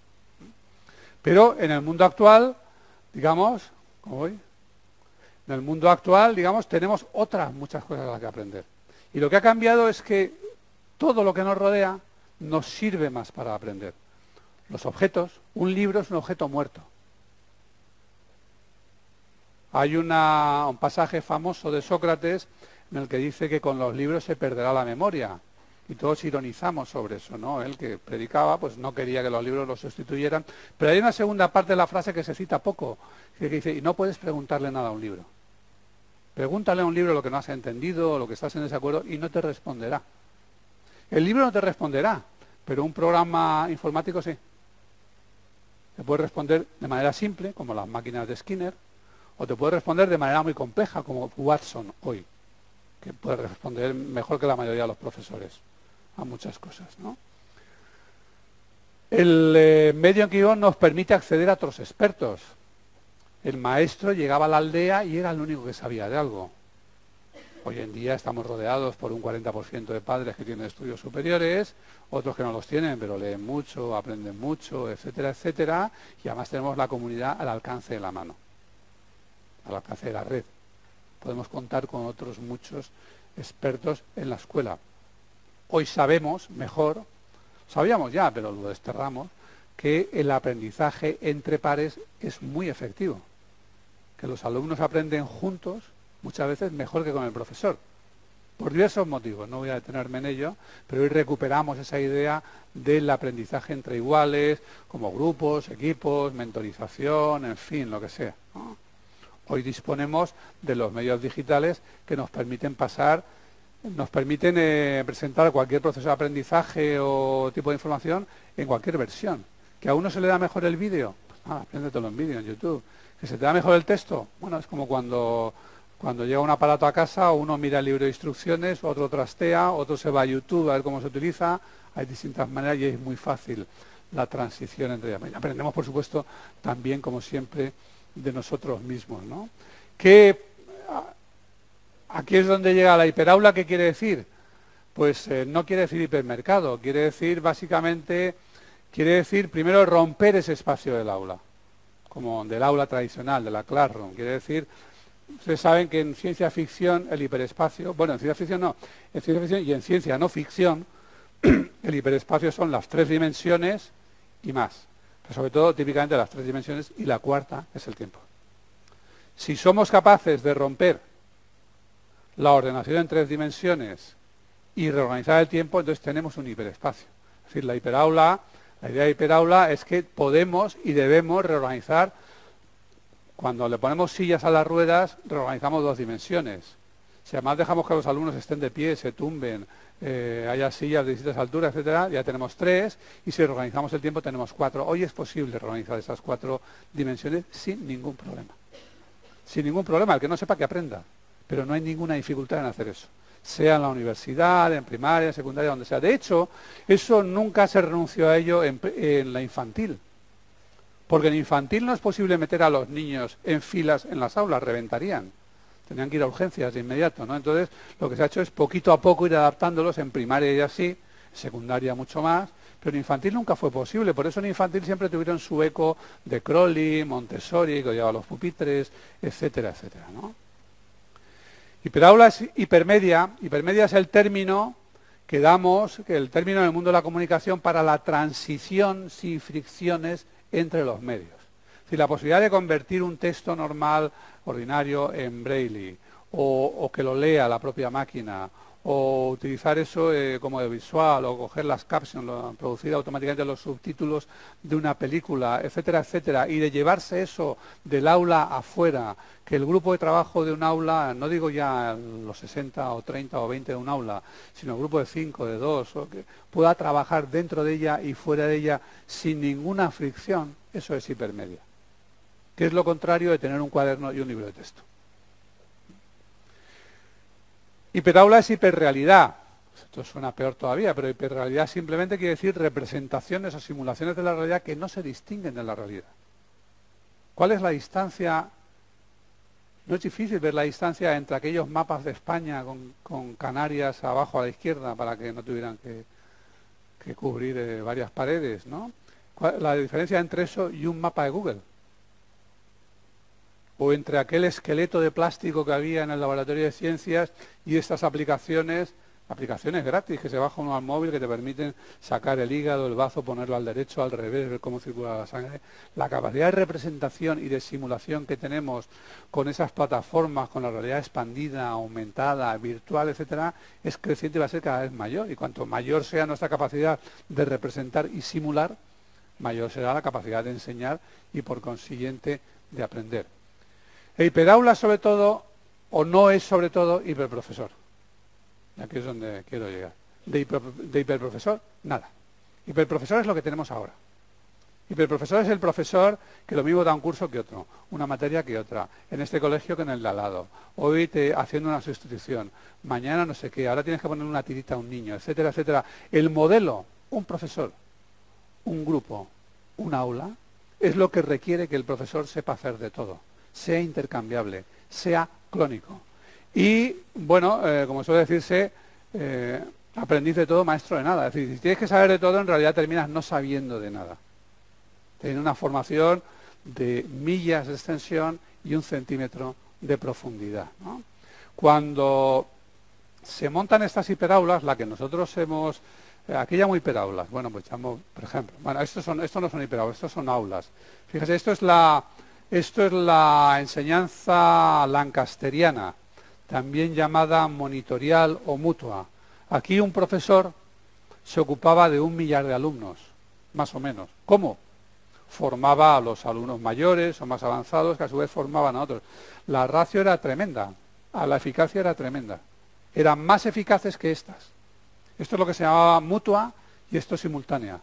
Pero en el mundo actual, digamos, ¿cómo voy? En el mundo actual, digamos, tenemos otras muchas cosas a las que aprender. Y lo que ha cambiado es que todo lo que nos rodea nos sirve más para aprender. Los objetos, un libro es un objeto muerto. Hay una, un pasaje famoso de Sócrates en el que dice que con los libros se perderá la memoria. Y todos ironizamos sobre eso, ¿no? Él que predicaba, pues no quería que los libros los sustituyeran. Pero hay una segunda parte de la frase que se cita poco, que dice, y no puedes preguntarle nada a un libro. Pregúntale a un libro lo que no has entendido, o lo que estás en desacuerdo, y no te responderá. El libro no te responderá, pero un programa informático sí. Te puede responder de manera simple, como las máquinas de Skinner, o te puede responder de manera muy compleja, como Watson hoy, que puede responder mejor que la mayoría de los profesores a muchas cosas, ¿no? El eh, medio en que vivimos nos permite acceder a otros expertos. El maestro llegaba a la aldea y era el único que sabía de algo. Hoy en día estamos rodeados por un cuarenta por ciento de padres que tienen estudios superiores, otros que no los tienen, pero leen mucho, aprenden mucho, etcétera, etcétera, y además tenemos la comunidad al alcance de la mano, al alcance de la red. Podemos contar con otros muchos expertos en la escuela. Hoy sabemos mejor, sabíamos ya, pero lo desterramos, que el aprendizaje entre pares es muy efectivo. Que los alumnos aprenden juntos muchas veces mejor que con el profesor. Por diversos motivos, no voy a detenerme en ello, pero hoy recuperamos esa idea del aprendizaje entre iguales, como grupos, equipos, mentorización, en fin, lo que sea, ¿no? Hoy disponemos de los medios digitales que nos permiten pasar, nos permiten eh, presentar cualquier proceso de aprendizaje o tipo de información en cualquier versión. ¿Que a uno se le da mejor el vídeo? Pues nada, apréndetelo en vídeo en YouTube. ¿Que se te da mejor el texto? Bueno, es como cuando, cuando llega un aparato a casa, uno mira el libro de instrucciones, otro trastea, otro se va a YouTube a ver cómo se utiliza. Hay distintas maneras y es muy fácil la transición entre ellas. Aprendemos, por supuesto, también, como siempre, de nosotros mismos, ¿no? Que aquí es donde llega la hiperaula. ¿Qué quiere decir? Pues eh, no quiere decir hipermercado, quiere decir básicamente, quiere decir primero romper ese espacio del aula, como del aula tradicional, de la classroom. Quiere decir, ustedes saben que en ciencia ficción el hiperespacio, bueno, en ciencia ficción no, en ciencia ficción y en ciencia no ficción, el hiperespacio son las tres dimensiones y más, pero sobre todo típicamente las tres dimensiones y la cuarta es el tiempo. Si somos capaces de romper la ordenación en tres dimensiones y reorganizar el tiempo, entonces tenemos un hiperespacio. Es decir, la hiperaula, la idea de hiperaula es que podemos y debemos reorganizar. Cuando le ponemos sillas a las ruedas, reorganizamos dos dimensiones. Si además dejamos que los alumnos estén de pie, se tumben, eh, haya sillas de distintas alturas, etcétera, ya tenemos tres, y si reorganizamos el tiempo tenemos cuatro. Hoy es posible reorganizar esas cuatro dimensiones sin ningún problema. Sin ningún problema, el que no sepa que aprenda, pero no hay ninguna dificultad en hacer eso. Sea en la universidad, en primaria, en secundaria, donde sea. De hecho, eso nunca se renunció a ello en, en la infantil. Porque en infantil no es posible meter a los niños en filas en las aulas, reventarían. Tenían que ir a urgencias de inmediato, ¿no? Entonces, lo que se ha hecho es poquito a poco ir adaptándolos en primaria y así, en secundaria mucho más, pero en infantil nunca fue posible. Por eso en infantil siempre tuvieron su eco de Crowley, Montessori, que llevaba los pupitres, etcétera, etcétera, ¿no? Hiperaula es hipermedia. Hipermedia es el término que damos, el término en el mundo de la comunicación para la transición sin fricciones entre los medios. Es decir, la posibilidad de convertir un texto normal, ordinario, en braille, o, o que lo lea la propia máquina, o utilizar eso eh, como de visual, o coger las captions, lo, producir automáticamente los subtítulos de una película, etcétera, etcétera, y de llevarse eso del aula afuera, que el grupo de trabajo de un aula, no digo ya los sesenta o treinta o veinte de un aula, sino el grupo de cinco, de dos, o que pueda trabajar dentro de ella y fuera de ella sin ninguna fricción, eso es hipermedia, que es lo contrario de tener un cuaderno y un libro de texto. Hiperaula es hiperrealidad. Esto suena peor todavía, pero hiperrealidad simplemente quiere decir representaciones o simulaciones de la realidad que no se distinguen de la realidad. ¿Cuál es la distancia? No es difícil ver la distancia entre aquellos mapas de España con, con Canarias abajo a la izquierda para que no tuvieran que, que cubrir eh, varias paredes, ¿no? La diferencia entre eso y un mapa de Google. O entre aquel esqueleto de plástico que había en el laboratorio de ciencias y estas aplicaciones, aplicaciones gratis que se baja uno al móvil que te permiten sacar el hígado, el bazo, ponerlo al derecho, al revés, ver cómo circula la sangre. La capacidad de representación y de simulación que tenemos con esas plataformas, con la realidad expandida, aumentada, virtual, etcétera, es creciente y va a ser cada vez mayor. Y cuanto mayor sea nuestra capacidad de representar y simular, mayor será la capacidad de enseñar y por consiguiente de aprender. El hiperaula sobre todo, o no es sobre todo, hiperprofesor. Y aquí es donde quiero llegar. De, hiper, de hiperprofesor, nada. Hiperprofesor es lo que tenemos ahora. Hiperprofesor es el profesor que lo mismo da un curso que otro, una materia que otra, en este colegio que en el de al lado. Hoy te haciendo una sustitución, mañana no sé qué, ahora tienes que poner una tirita a un niño, etcétera, etcétera. El modelo, un profesor, un grupo, un aula, es lo que requiere que el profesor sepa hacer de todo. Sea intercambiable, sea clónico. Y, bueno, eh, como suele decirse, eh, aprendiz de todo, maestro de nada. Es decir, si tienes que saber de todo, en realidad terminas no sabiendo de nada. Tiene una formación de millas de extensión y un centímetro de profundidad, ¿no? Cuando se montan estas hiperaulas, la que nosotros hemos... Eh, aquí llamo hiperaulas. Bueno, pues llamo, por ejemplo... Bueno, estos, son, estos no son hiperaulas, estos son aulas. Fíjese, esto es la... Esto es la enseñanza lancasteriana, también llamada monitorial o mutua. Aquí un profesor se ocupaba de un millar de alumnos, más o menos. ¿Cómo? Formaba a los alumnos mayores o más avanzados, que a su vez formaban a otros. La ratio era tremenda, la eficacia era tremenda. Eran más eficaces que estas. Esto es lo que se llamaba mutua y esto simultánea.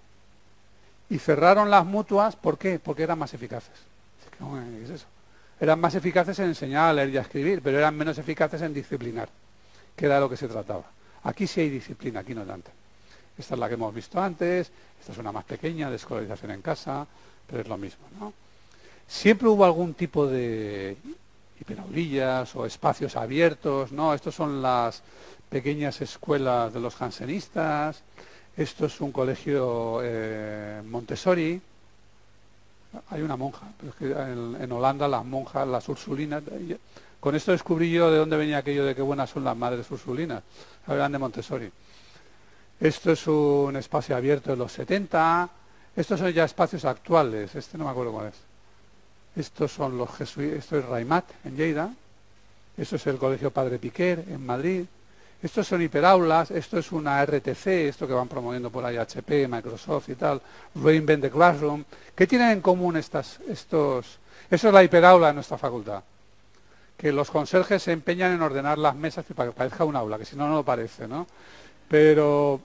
Y cerraron las mutuas, ¿por qué? Porque eran más eficaces. ¿Qué es eso? Eran más eficaces en enseñar a leer y a escribir, pero eran menos eficaces en disciplinar, que era de lo que se trataba. Aquí sí hay disciplina, aquí no tanto. Esta es la que hemos visto antes, esta es una más pequeña, de escolarización en casa, pero es lo mismo, ¿no? Siempre hubo algún tipo de hiperaulillas o espacios abiertos, ¿no? Estos son las pequeñas escuelas de los jansenistas. Esto es un colegio eh, Montessori. Hay una monja, pero es que en, en Holanda las monjas, las ursulinas, con esto descubrí yo de dónde venía aquello de qué buenas son las madres ursulinas, hablan de Montessori. Esto es un espacio abierto de los setenta, estos son ya espacios actuales, este no me acuerdo cuál es. Estos son los jesuitas, esto es Raimat en Lleida, esto es el colegio Padre Piquer en Madrid. Estos son hiperaulas, esto es una R T C, esto que van promoviendo por ahí H P, Microsoft y tal, Reinvent the Classroom. ¿Qué tienen en común estas, estos? Eso es la hiperaula de nuestra facultad. Que los conserjes se empeñan en ordenar las mesas para que parezca un aula, que si no, no lo parece, ¿no? Pero,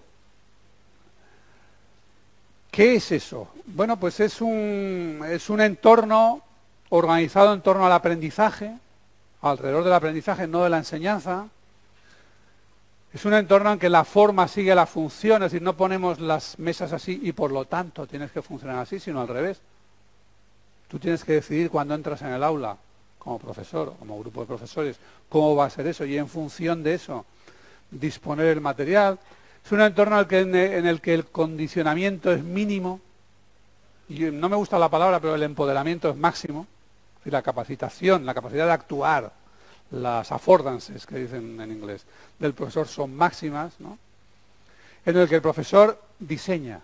¿qué es eso? Bueno, pues es un, es un entorno organizado en torno al aprendizaje, alrededor del aprendizaje, no de la enseñanza. Es un entorno en que la forma sigue la función, es decir, no ponemos las mesas así y por lo tanto tienes que funcionar así, sino al revés. Tú tienes que decidir cuando entras en el aula, como profesor o como grupo de profesores, cómo va a ser eso y en función de eso disponer el material. Es un entorno en el que, en el, que el condicionamiento es mínimo, y no me gusta la palabra, pero el empoderamiento es máximo, y la capacitación, la capacidad de actuar, las affordances que dicen en inglés del profesor son máximas, ¿no? En el que el profesor diseña.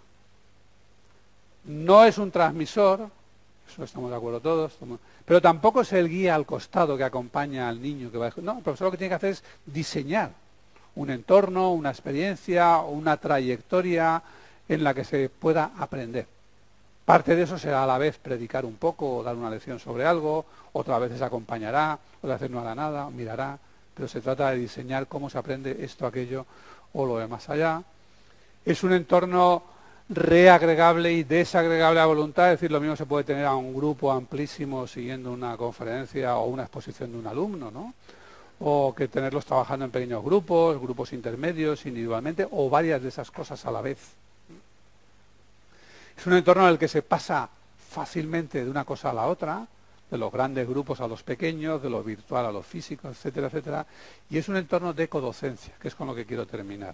No es un transmisor, eso estamos de acuerdo todos, estamos, pero tampoco es el guía al costado que acompaña al niño que va a... No, el profesor lo que tiene que hacer es diseñar un entorno, una experiencia, una trayectoria en la que se pueda aprender. Parte de eso será a la vez predicar un poco o dar una lección sobre algo, otra vez se acompañará, otra vez no hará nada, mirará, pero se trata de diseñar cómo se aprende esto, aquello o lo de más allá. Es un entorno reagregable y desagregable a voluntad, es decir, lo mismo se puede tener a un grupo amplísimo siguiendo una conferencia o una exposición de un alumno, ¿no? O que tenerlos trabajando en pequeños grupos, grupos intermedios, individualmente, o varias de esas cosas a la vez. Es un entorno en el que se pasa fácilmente de una cosa a la otra, de los grandes grupos a los pequeños, de lo virtual a lo físico, etcétera, etcétera. Y es un entorno de codocencia, que es con lo que quiero terminar.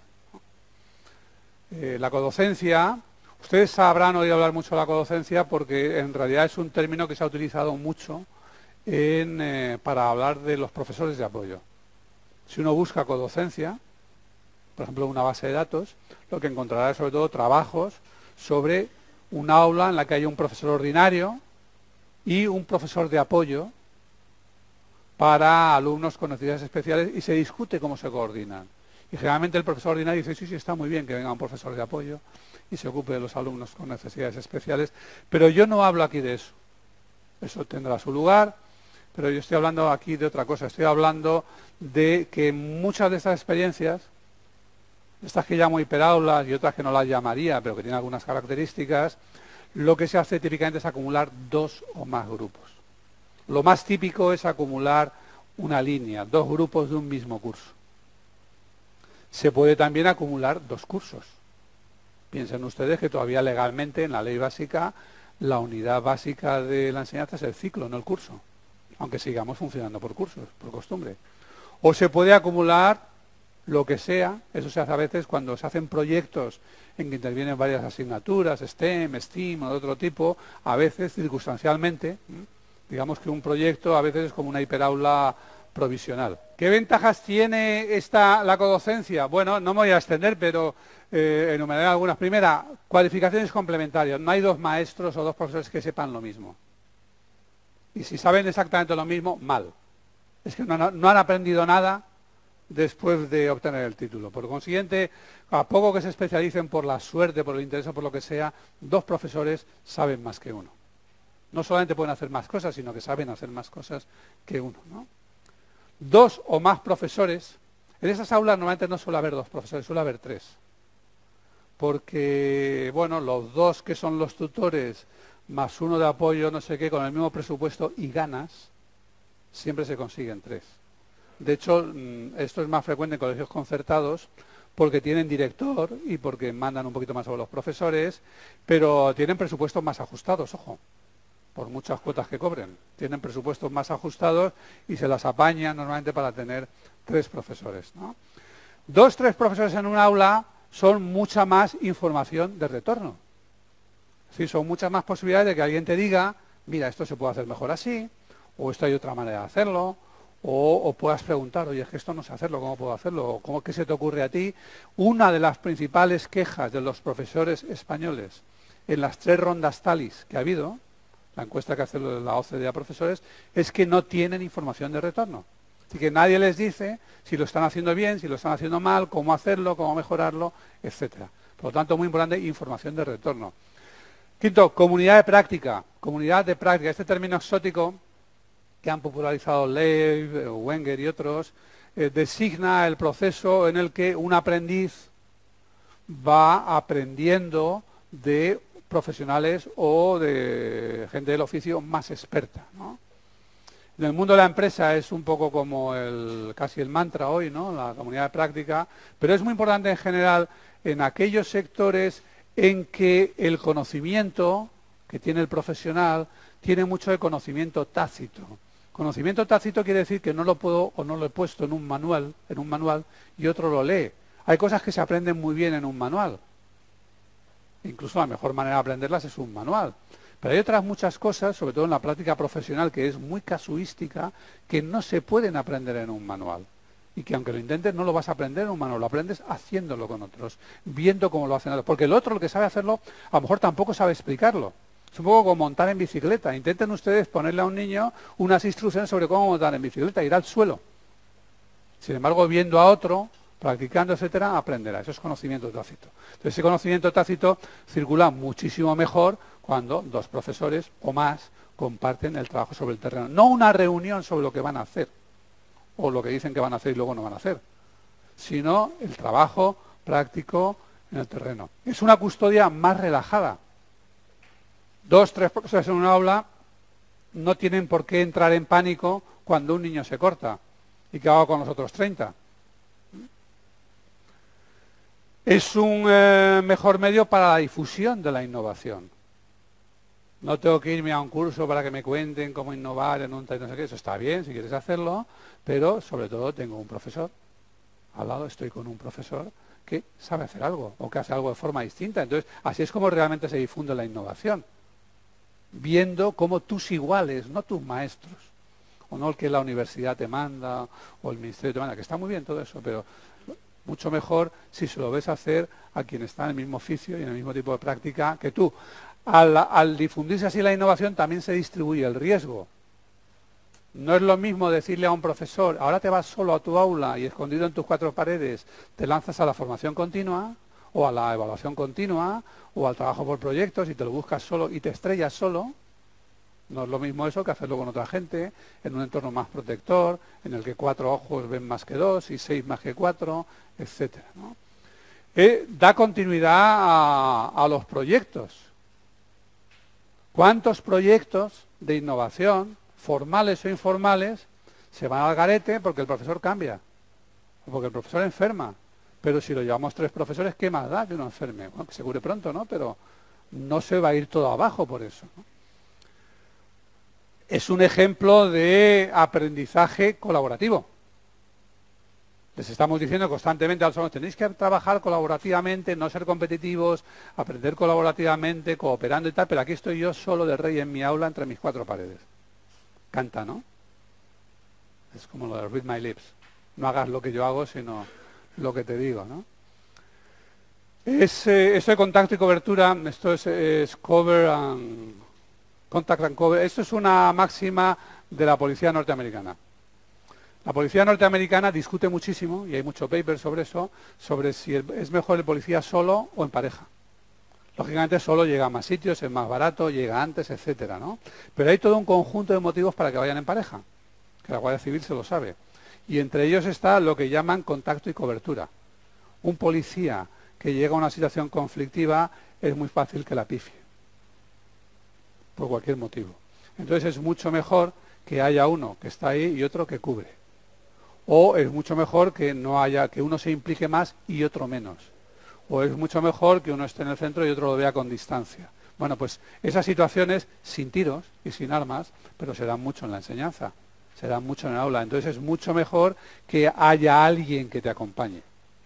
Eh, la codocencia, ustedes habrán oído hablar mucho de la codocencia porque en realidad es un término que se ha utilizado mucho en, eh, para hablar de los profesores de apoyo. Si uno busca codocencia, por ejemplo, una base de datos, lo que encontrará es sobre todo trabajos sobre un aula en la que haya un profesor ordinario y un profesor de apoyo para alumnos con necesidades especiales y se discute cómo se coordinan. Y generalmente el profesor ordinario dice, sí, sí, está muy bien que venga un profesor de apoyo y se ocupe de los alumnos con necesidades especiales, pero yo no hablo aquí de eso. Eso tendrá su lugar, pero yo estoy hablando aquí de otra cosa. Estoy hablando de que muchas de estas experiencias, estas que llamo hiperaulas y otras que no las llamaría, pero que tienen algunas características, lo que se hace típicamente es acumular dos o más grupos. Lo más típico es acumular una línea, dos grupos de un mismo curso. Se puede también acumular dos cursos. Piensen ustedes que todavía legalmente en la ley básica la unidad básica de la enseñanza es el ciclo, no el curso, aunque sigamos funcionando por cursos, por costumbre. O se puede acumular lo que sea, eso se hace a veces cuando se hacen proyectos en que intervienen varias asignaturas, STEM, STEAM o de otro tipo, a veces circunstancialmente, digamos que un proyecto a veces es como una hiperaula provisional. ¿Qué ventajas tiene esta, la codocencia? Bueno, no me voy a extender, pero eh, enumeraré algunas. Primera, cualificaciones complementarias. No hay dos maestros o dos profesores que sepan lo mismo. Y si saben exactamente lo mismo, mal. Es que no, no han aprendido nada después de obtener el título. Por consiguiente, a poco que se especialicen por la suerte, por el interés o por lo que sea, dos profesores saben más que uno. No solamente pueden hacer más cosas, sino que saben hacer más cosas que uno, ¿no? Dos o más profesores. En esas aulas normalmente no suele haber dos profesores, suele haber tres. Porque, bueno, los dos que son los tutores, más uno de apoyo, no sé qué, con el mismo presupuesto y ganas, siempre se consiguen tres. De hecho, esto es más frecuente en colegios concertados porque tienen director y porque mandan un poquito más sobre los profesores, pero tienen presupuestos más ajustados, ojo, por muchas cuotas que cobren. Tienen presupuestos más ajustados y se las apañan normalmente para tener tres profesores, ¿no? Dos, tres profesores en un aula son mucha más información de retorno. Sí, son muchas más posibilidades de que alguien te diga, mira, esto se puede hacer mejor así, o esto hay otra manera de hacerlo, o, o puedas preguntar, oye, es que esto no sé hacerlo, ¿cómo puedo hacerlo? ¿Cómo, ¿Qué se te ocurre a ti? Una de las principales quejas de los profesores españoles en las tres rondas TALIS que ha habido, la encuesta que hace la O C D E a profesores, es que no tienen información de retorno. Así que nadie les dice si lo están haciendo bien, si lo están haciendo mal, cómo hacerlo, cómo mejorarlo, etcétera. Por lo tanto, muy importante, información de retorno. Quinto, comunidad de práctica. Comunidad de práctica. Este término exótico que han popularizado Leib, Wenger y otros, eh, designa el proceso en el que un aprendiz va aprendiendo de profesionales o de gente del oficio más experta, ¿no? En el mundo de la empresa es un poco como el, casi el mantra hoy, ¿no? La comunidad de práctica, pero es muy importante en general en aquellos sectores en que el conocimiento que tiene el profesional tiene mucho de conocimiento tácito. Conocimiento tácito quiere decir que no lo puedo o no lo he puesto en un manual, en un manual y otro lo lee. Hay cosas que se aprenden muy bien en un manual. Incluso la mejor manera de aprenderlas es un manual. Pero hay otras muchas cosas, sobre todo en la práctica profesional, que es muy casuística, que no se pueden aprender en un manual. Y que aunque lo intentes, no lo vas a aprender en un manual, lo aprendes haciéndolo con otros, viendo cómo lo hacen otros. Porque el otro, el que sabe hacerlo, a lo mejor tampoco sabe explicarlo. Es un poco como montar en bicicleta. Intenten ustedes ponerle a un niño unas instrucciones sobre cómo montar en bicicleta, ir al suelo. Sin embargo, viendo a otro, practicando, etcétera, aprenderá. Eso es conocimiento tácito. Entonces, ese conocimiento tácito circula muchísimo mejor cuando dos profesores o más comparten el trabajo sobre el terreno. No una reunión sobre lo que van a hacer, o lo que dicen que van a hacer y luego no van a hacer, sino el trabajo práctico en el terreno. Es una custodia más relajada. Dos, tres profesores en una aula no tienen por qué entrar en pánico cuando un niño se corta. ¿Y qué hago con los otros treinta? Es un eh, mejor medio para la difusión de la innovación. No tengo que irme a un curso para que me cuenten cómo innovar en un tal no sé qué. Eso está bien si quieres hacerlo, pero sobre todo tengo un profesor. Al lado estoy con un profesor que sabe hacer algo o que hace algo de forma distinta. Entonces, así es como realmente se difunde la innovación. Viendo cómo tus iguales, no tus maestros, o no el que la universidad te manda o el ministerio te manda, que está muy bien todo eso, pero mucho mejor si se lo ves hacer a quien está en el mismo oficio y en el mismo tipo de práctica que tú. Al, al difundirse así la innovación también se distribuye el riesgo. No es lo mismo decirle a un profesor, ahora te vas solo a tu aula y escondido en tus cuatro paredes te lanzas a la formación continua o a la evaluación continua o al trabajo por proyectos y te lo buscas solo y te estrellas solo. No es lo mismo eso que hacerlo con otra gente, en un entorno más protector, en el que cuatro ojos ven más que dos y seis más que cuatro, etcétera, ¿no? Eh, da continuidad a, a los proyectos. ¿Cuántos proyectos de innovación, formales o informales, se van al garete porque el profesor cambia? O porque el profesor enferma. Pero si lo llevamos tres profesores, ¿qué más da que uno enferme? Bueno, que se cure pronto, ¿no? Pero no se va a ir todo abajo por eso, ¿no? Es un ejemplo de aprendizaje colaborativo. Les estamos diciendo constantemente a los alumnos, tenéis que trabajar colaborativamente, no ser competitivos, aprender colaborativamente, cooperando y tal, pero aquí estoy yo solo de rey en mi aula entre mis cuatro paredes. Canta, ¿no? Es como lo de read my lips. No hagas lo que yo hago, sino lo que te digo, ¿no? Es, eh, esto de contacto y cobertura, esto es, es cover and... Contact and cover. Esto es una máxima de la policía norteamericana. La policía norteamericana discute muchísimo, y hay mucho paper sobre eso, sobre si es mejor el policía solo o en pareja. Lógicamente solo llega a más sitios, es más barato, llega antes, etcétera, ¿no? Pero hay todo un conjunto de motivos para que vayan en pareja, que la Guardia Civil se lo sabe. Y entre ellos está lo que llaman contacto y cobertura. Un policía que llega a una situación conflictiva es muy fácil que la pifie, por cualquier motivo. Entonces es mucho mejor que haya uno que está ahí y otro que cubre. O es mucho mejor que no haya, que uno se implique más y otro menos. O es mucho mejor que uno esté en el centro y otro lo vea con distancia. Bueno, pues esas situaciones sin tiros y sin armas, pero se dan mucho en la enseñanza, se dan mucho en el aula. Entonces es mucho mejor que haya alguien que te acompañe.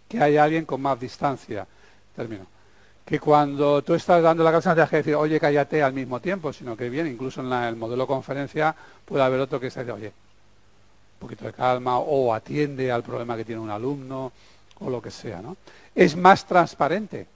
que hay alguien con más distancia. Termino. Que cuando tú estás dando la clase no tienes que decir, oye, cállate al mismo tiempo, sino que bien, incluso en la, el modelo conferencia puede haber otro que se dice, oye, un poquito de calma, o atiende al problema que tiene un alumno, o lo que sea, ¿no? Es más transparente.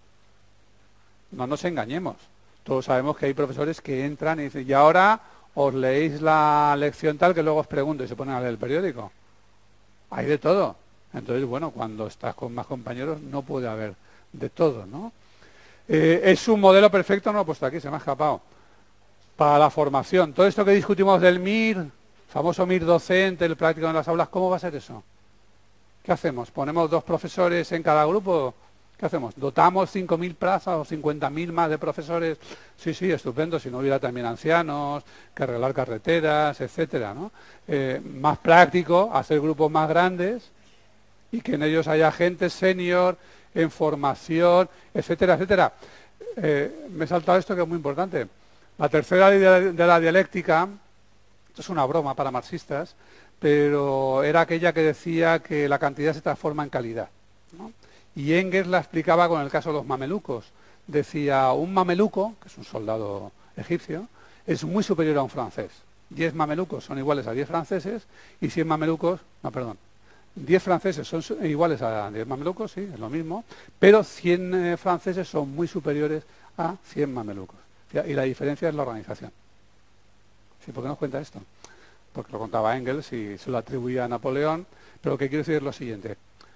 No nos engañemos. Todos sabemos que hay profesores que entran y dicen, y ahora os leéis la lección tal que luego os pregunto y se ponen a leer el periódico. Hay de todo. Entonces, bueno, cuando estás con más compañeros no puede haber de todo, ¿no? Eh, ¿Es un modelo perfecto? No lo he puesto aquí, se me ha escapado. Para la formación. Todo esto que discutimos del M I R, famoso M I R docente, el práctico en las aulas, ¿cómo va a ser eso? ¿Qué hacemos? ¿Ponemos dos profesores en cada grupo? ¿Qué hacemos? ¿Dotamos cinco mil plazas o cincuenta mil más de profesores? Sí, sí, estupendo, si no hubiera también ancianos, que arreglar carreteras, etcétera, ¿no? Eh, más práctico, hacer grupos más grandes y que en ellos haya gente senior, en formación, etcétera, etcétera. Eh, me he saltado esto que es muy importante. La tercera ley de, de la dialéctica, esto es una broma para marxistas, pero era aquella que decía que la cantidad se transforma en calidad, ¿no? Y Engels la explicaba con el caso de los mamelucos. Decía, un mameluco, que es un soldado egipcio, es muy superior a un francés. Diez mamelucos son iguales a diez franceses y cien mamelucos, no, perdón, diez franceses son iguales a diez mamelucos, sí, es lo mismo, pero cien eh, franceses son muy superiores a cien mamelucos. Y la diferencia es la organización. ¿Sí? ¿Por qué nos cuenta esto? Porque lo contaba Engels y se lo atribuía a Napoleón, pero lo que quiero decir es lo siguiente.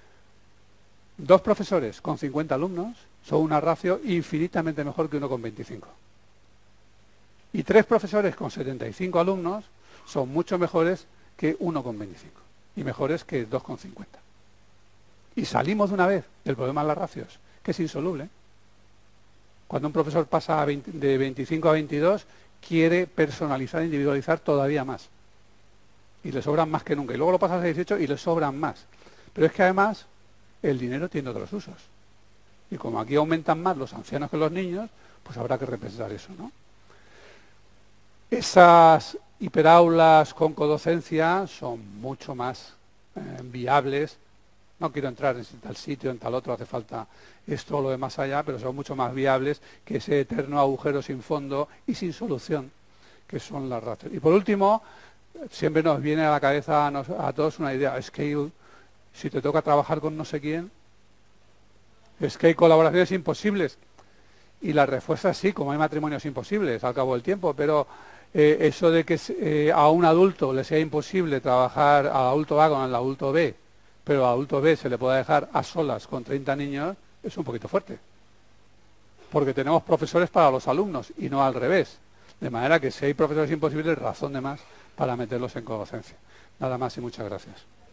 Dos profesores con cincuenta alumnos son una ratio infinitamente mejor que uno con veinticinco. Y tres profesores con setenta y cinco alumnos son mucho mejores que uno con veinticinco. Y mejores que dos con cincuenta. Y salimos de una vez del problema de las ratios, que es insoluble. Cuando un profesor pasa a veinte, de veinticinco a veintidós, quiere personalizar, individualizar todavía más. Y le sobran más que nunca. Y luego lo pasas a dieciocho y le sobran más. Pero es que además el dinero tiene otros usos. Y como aquí aumentan más los ancianos que los niños, pues habrá que repensar eso, ¿no? Esas hiperaulas con codocencia son mucho más eh, viables. No quiero entrar en tal sitio, en tal otro, hace falta esto o lo de más allá, pero son mucho más viables que ese eterno agujero sin fondo y sin solución, que son las ratios. Y por último, siempre nos viene a la cabeza a, nos, a todos una idea, es que si te toca trabajar con no sé quién, es que hay colaboraciones imposibles. Y la respuesta es sí, como hay matrimonios imposibles al cabo del tiempo, pero eh, eso de que eh, a un adulto le sea imposible trabajar al adulto A con el adulto B, pero al adulto B se le pueda dejar a solas con treinta niños, es un poquito fuerte. Porque tenemos profesores para los alumnos y no al revés. De manera que si hay profesores imposibles, razón de más para meterlos en codocencia. Nada más y muchas gracias.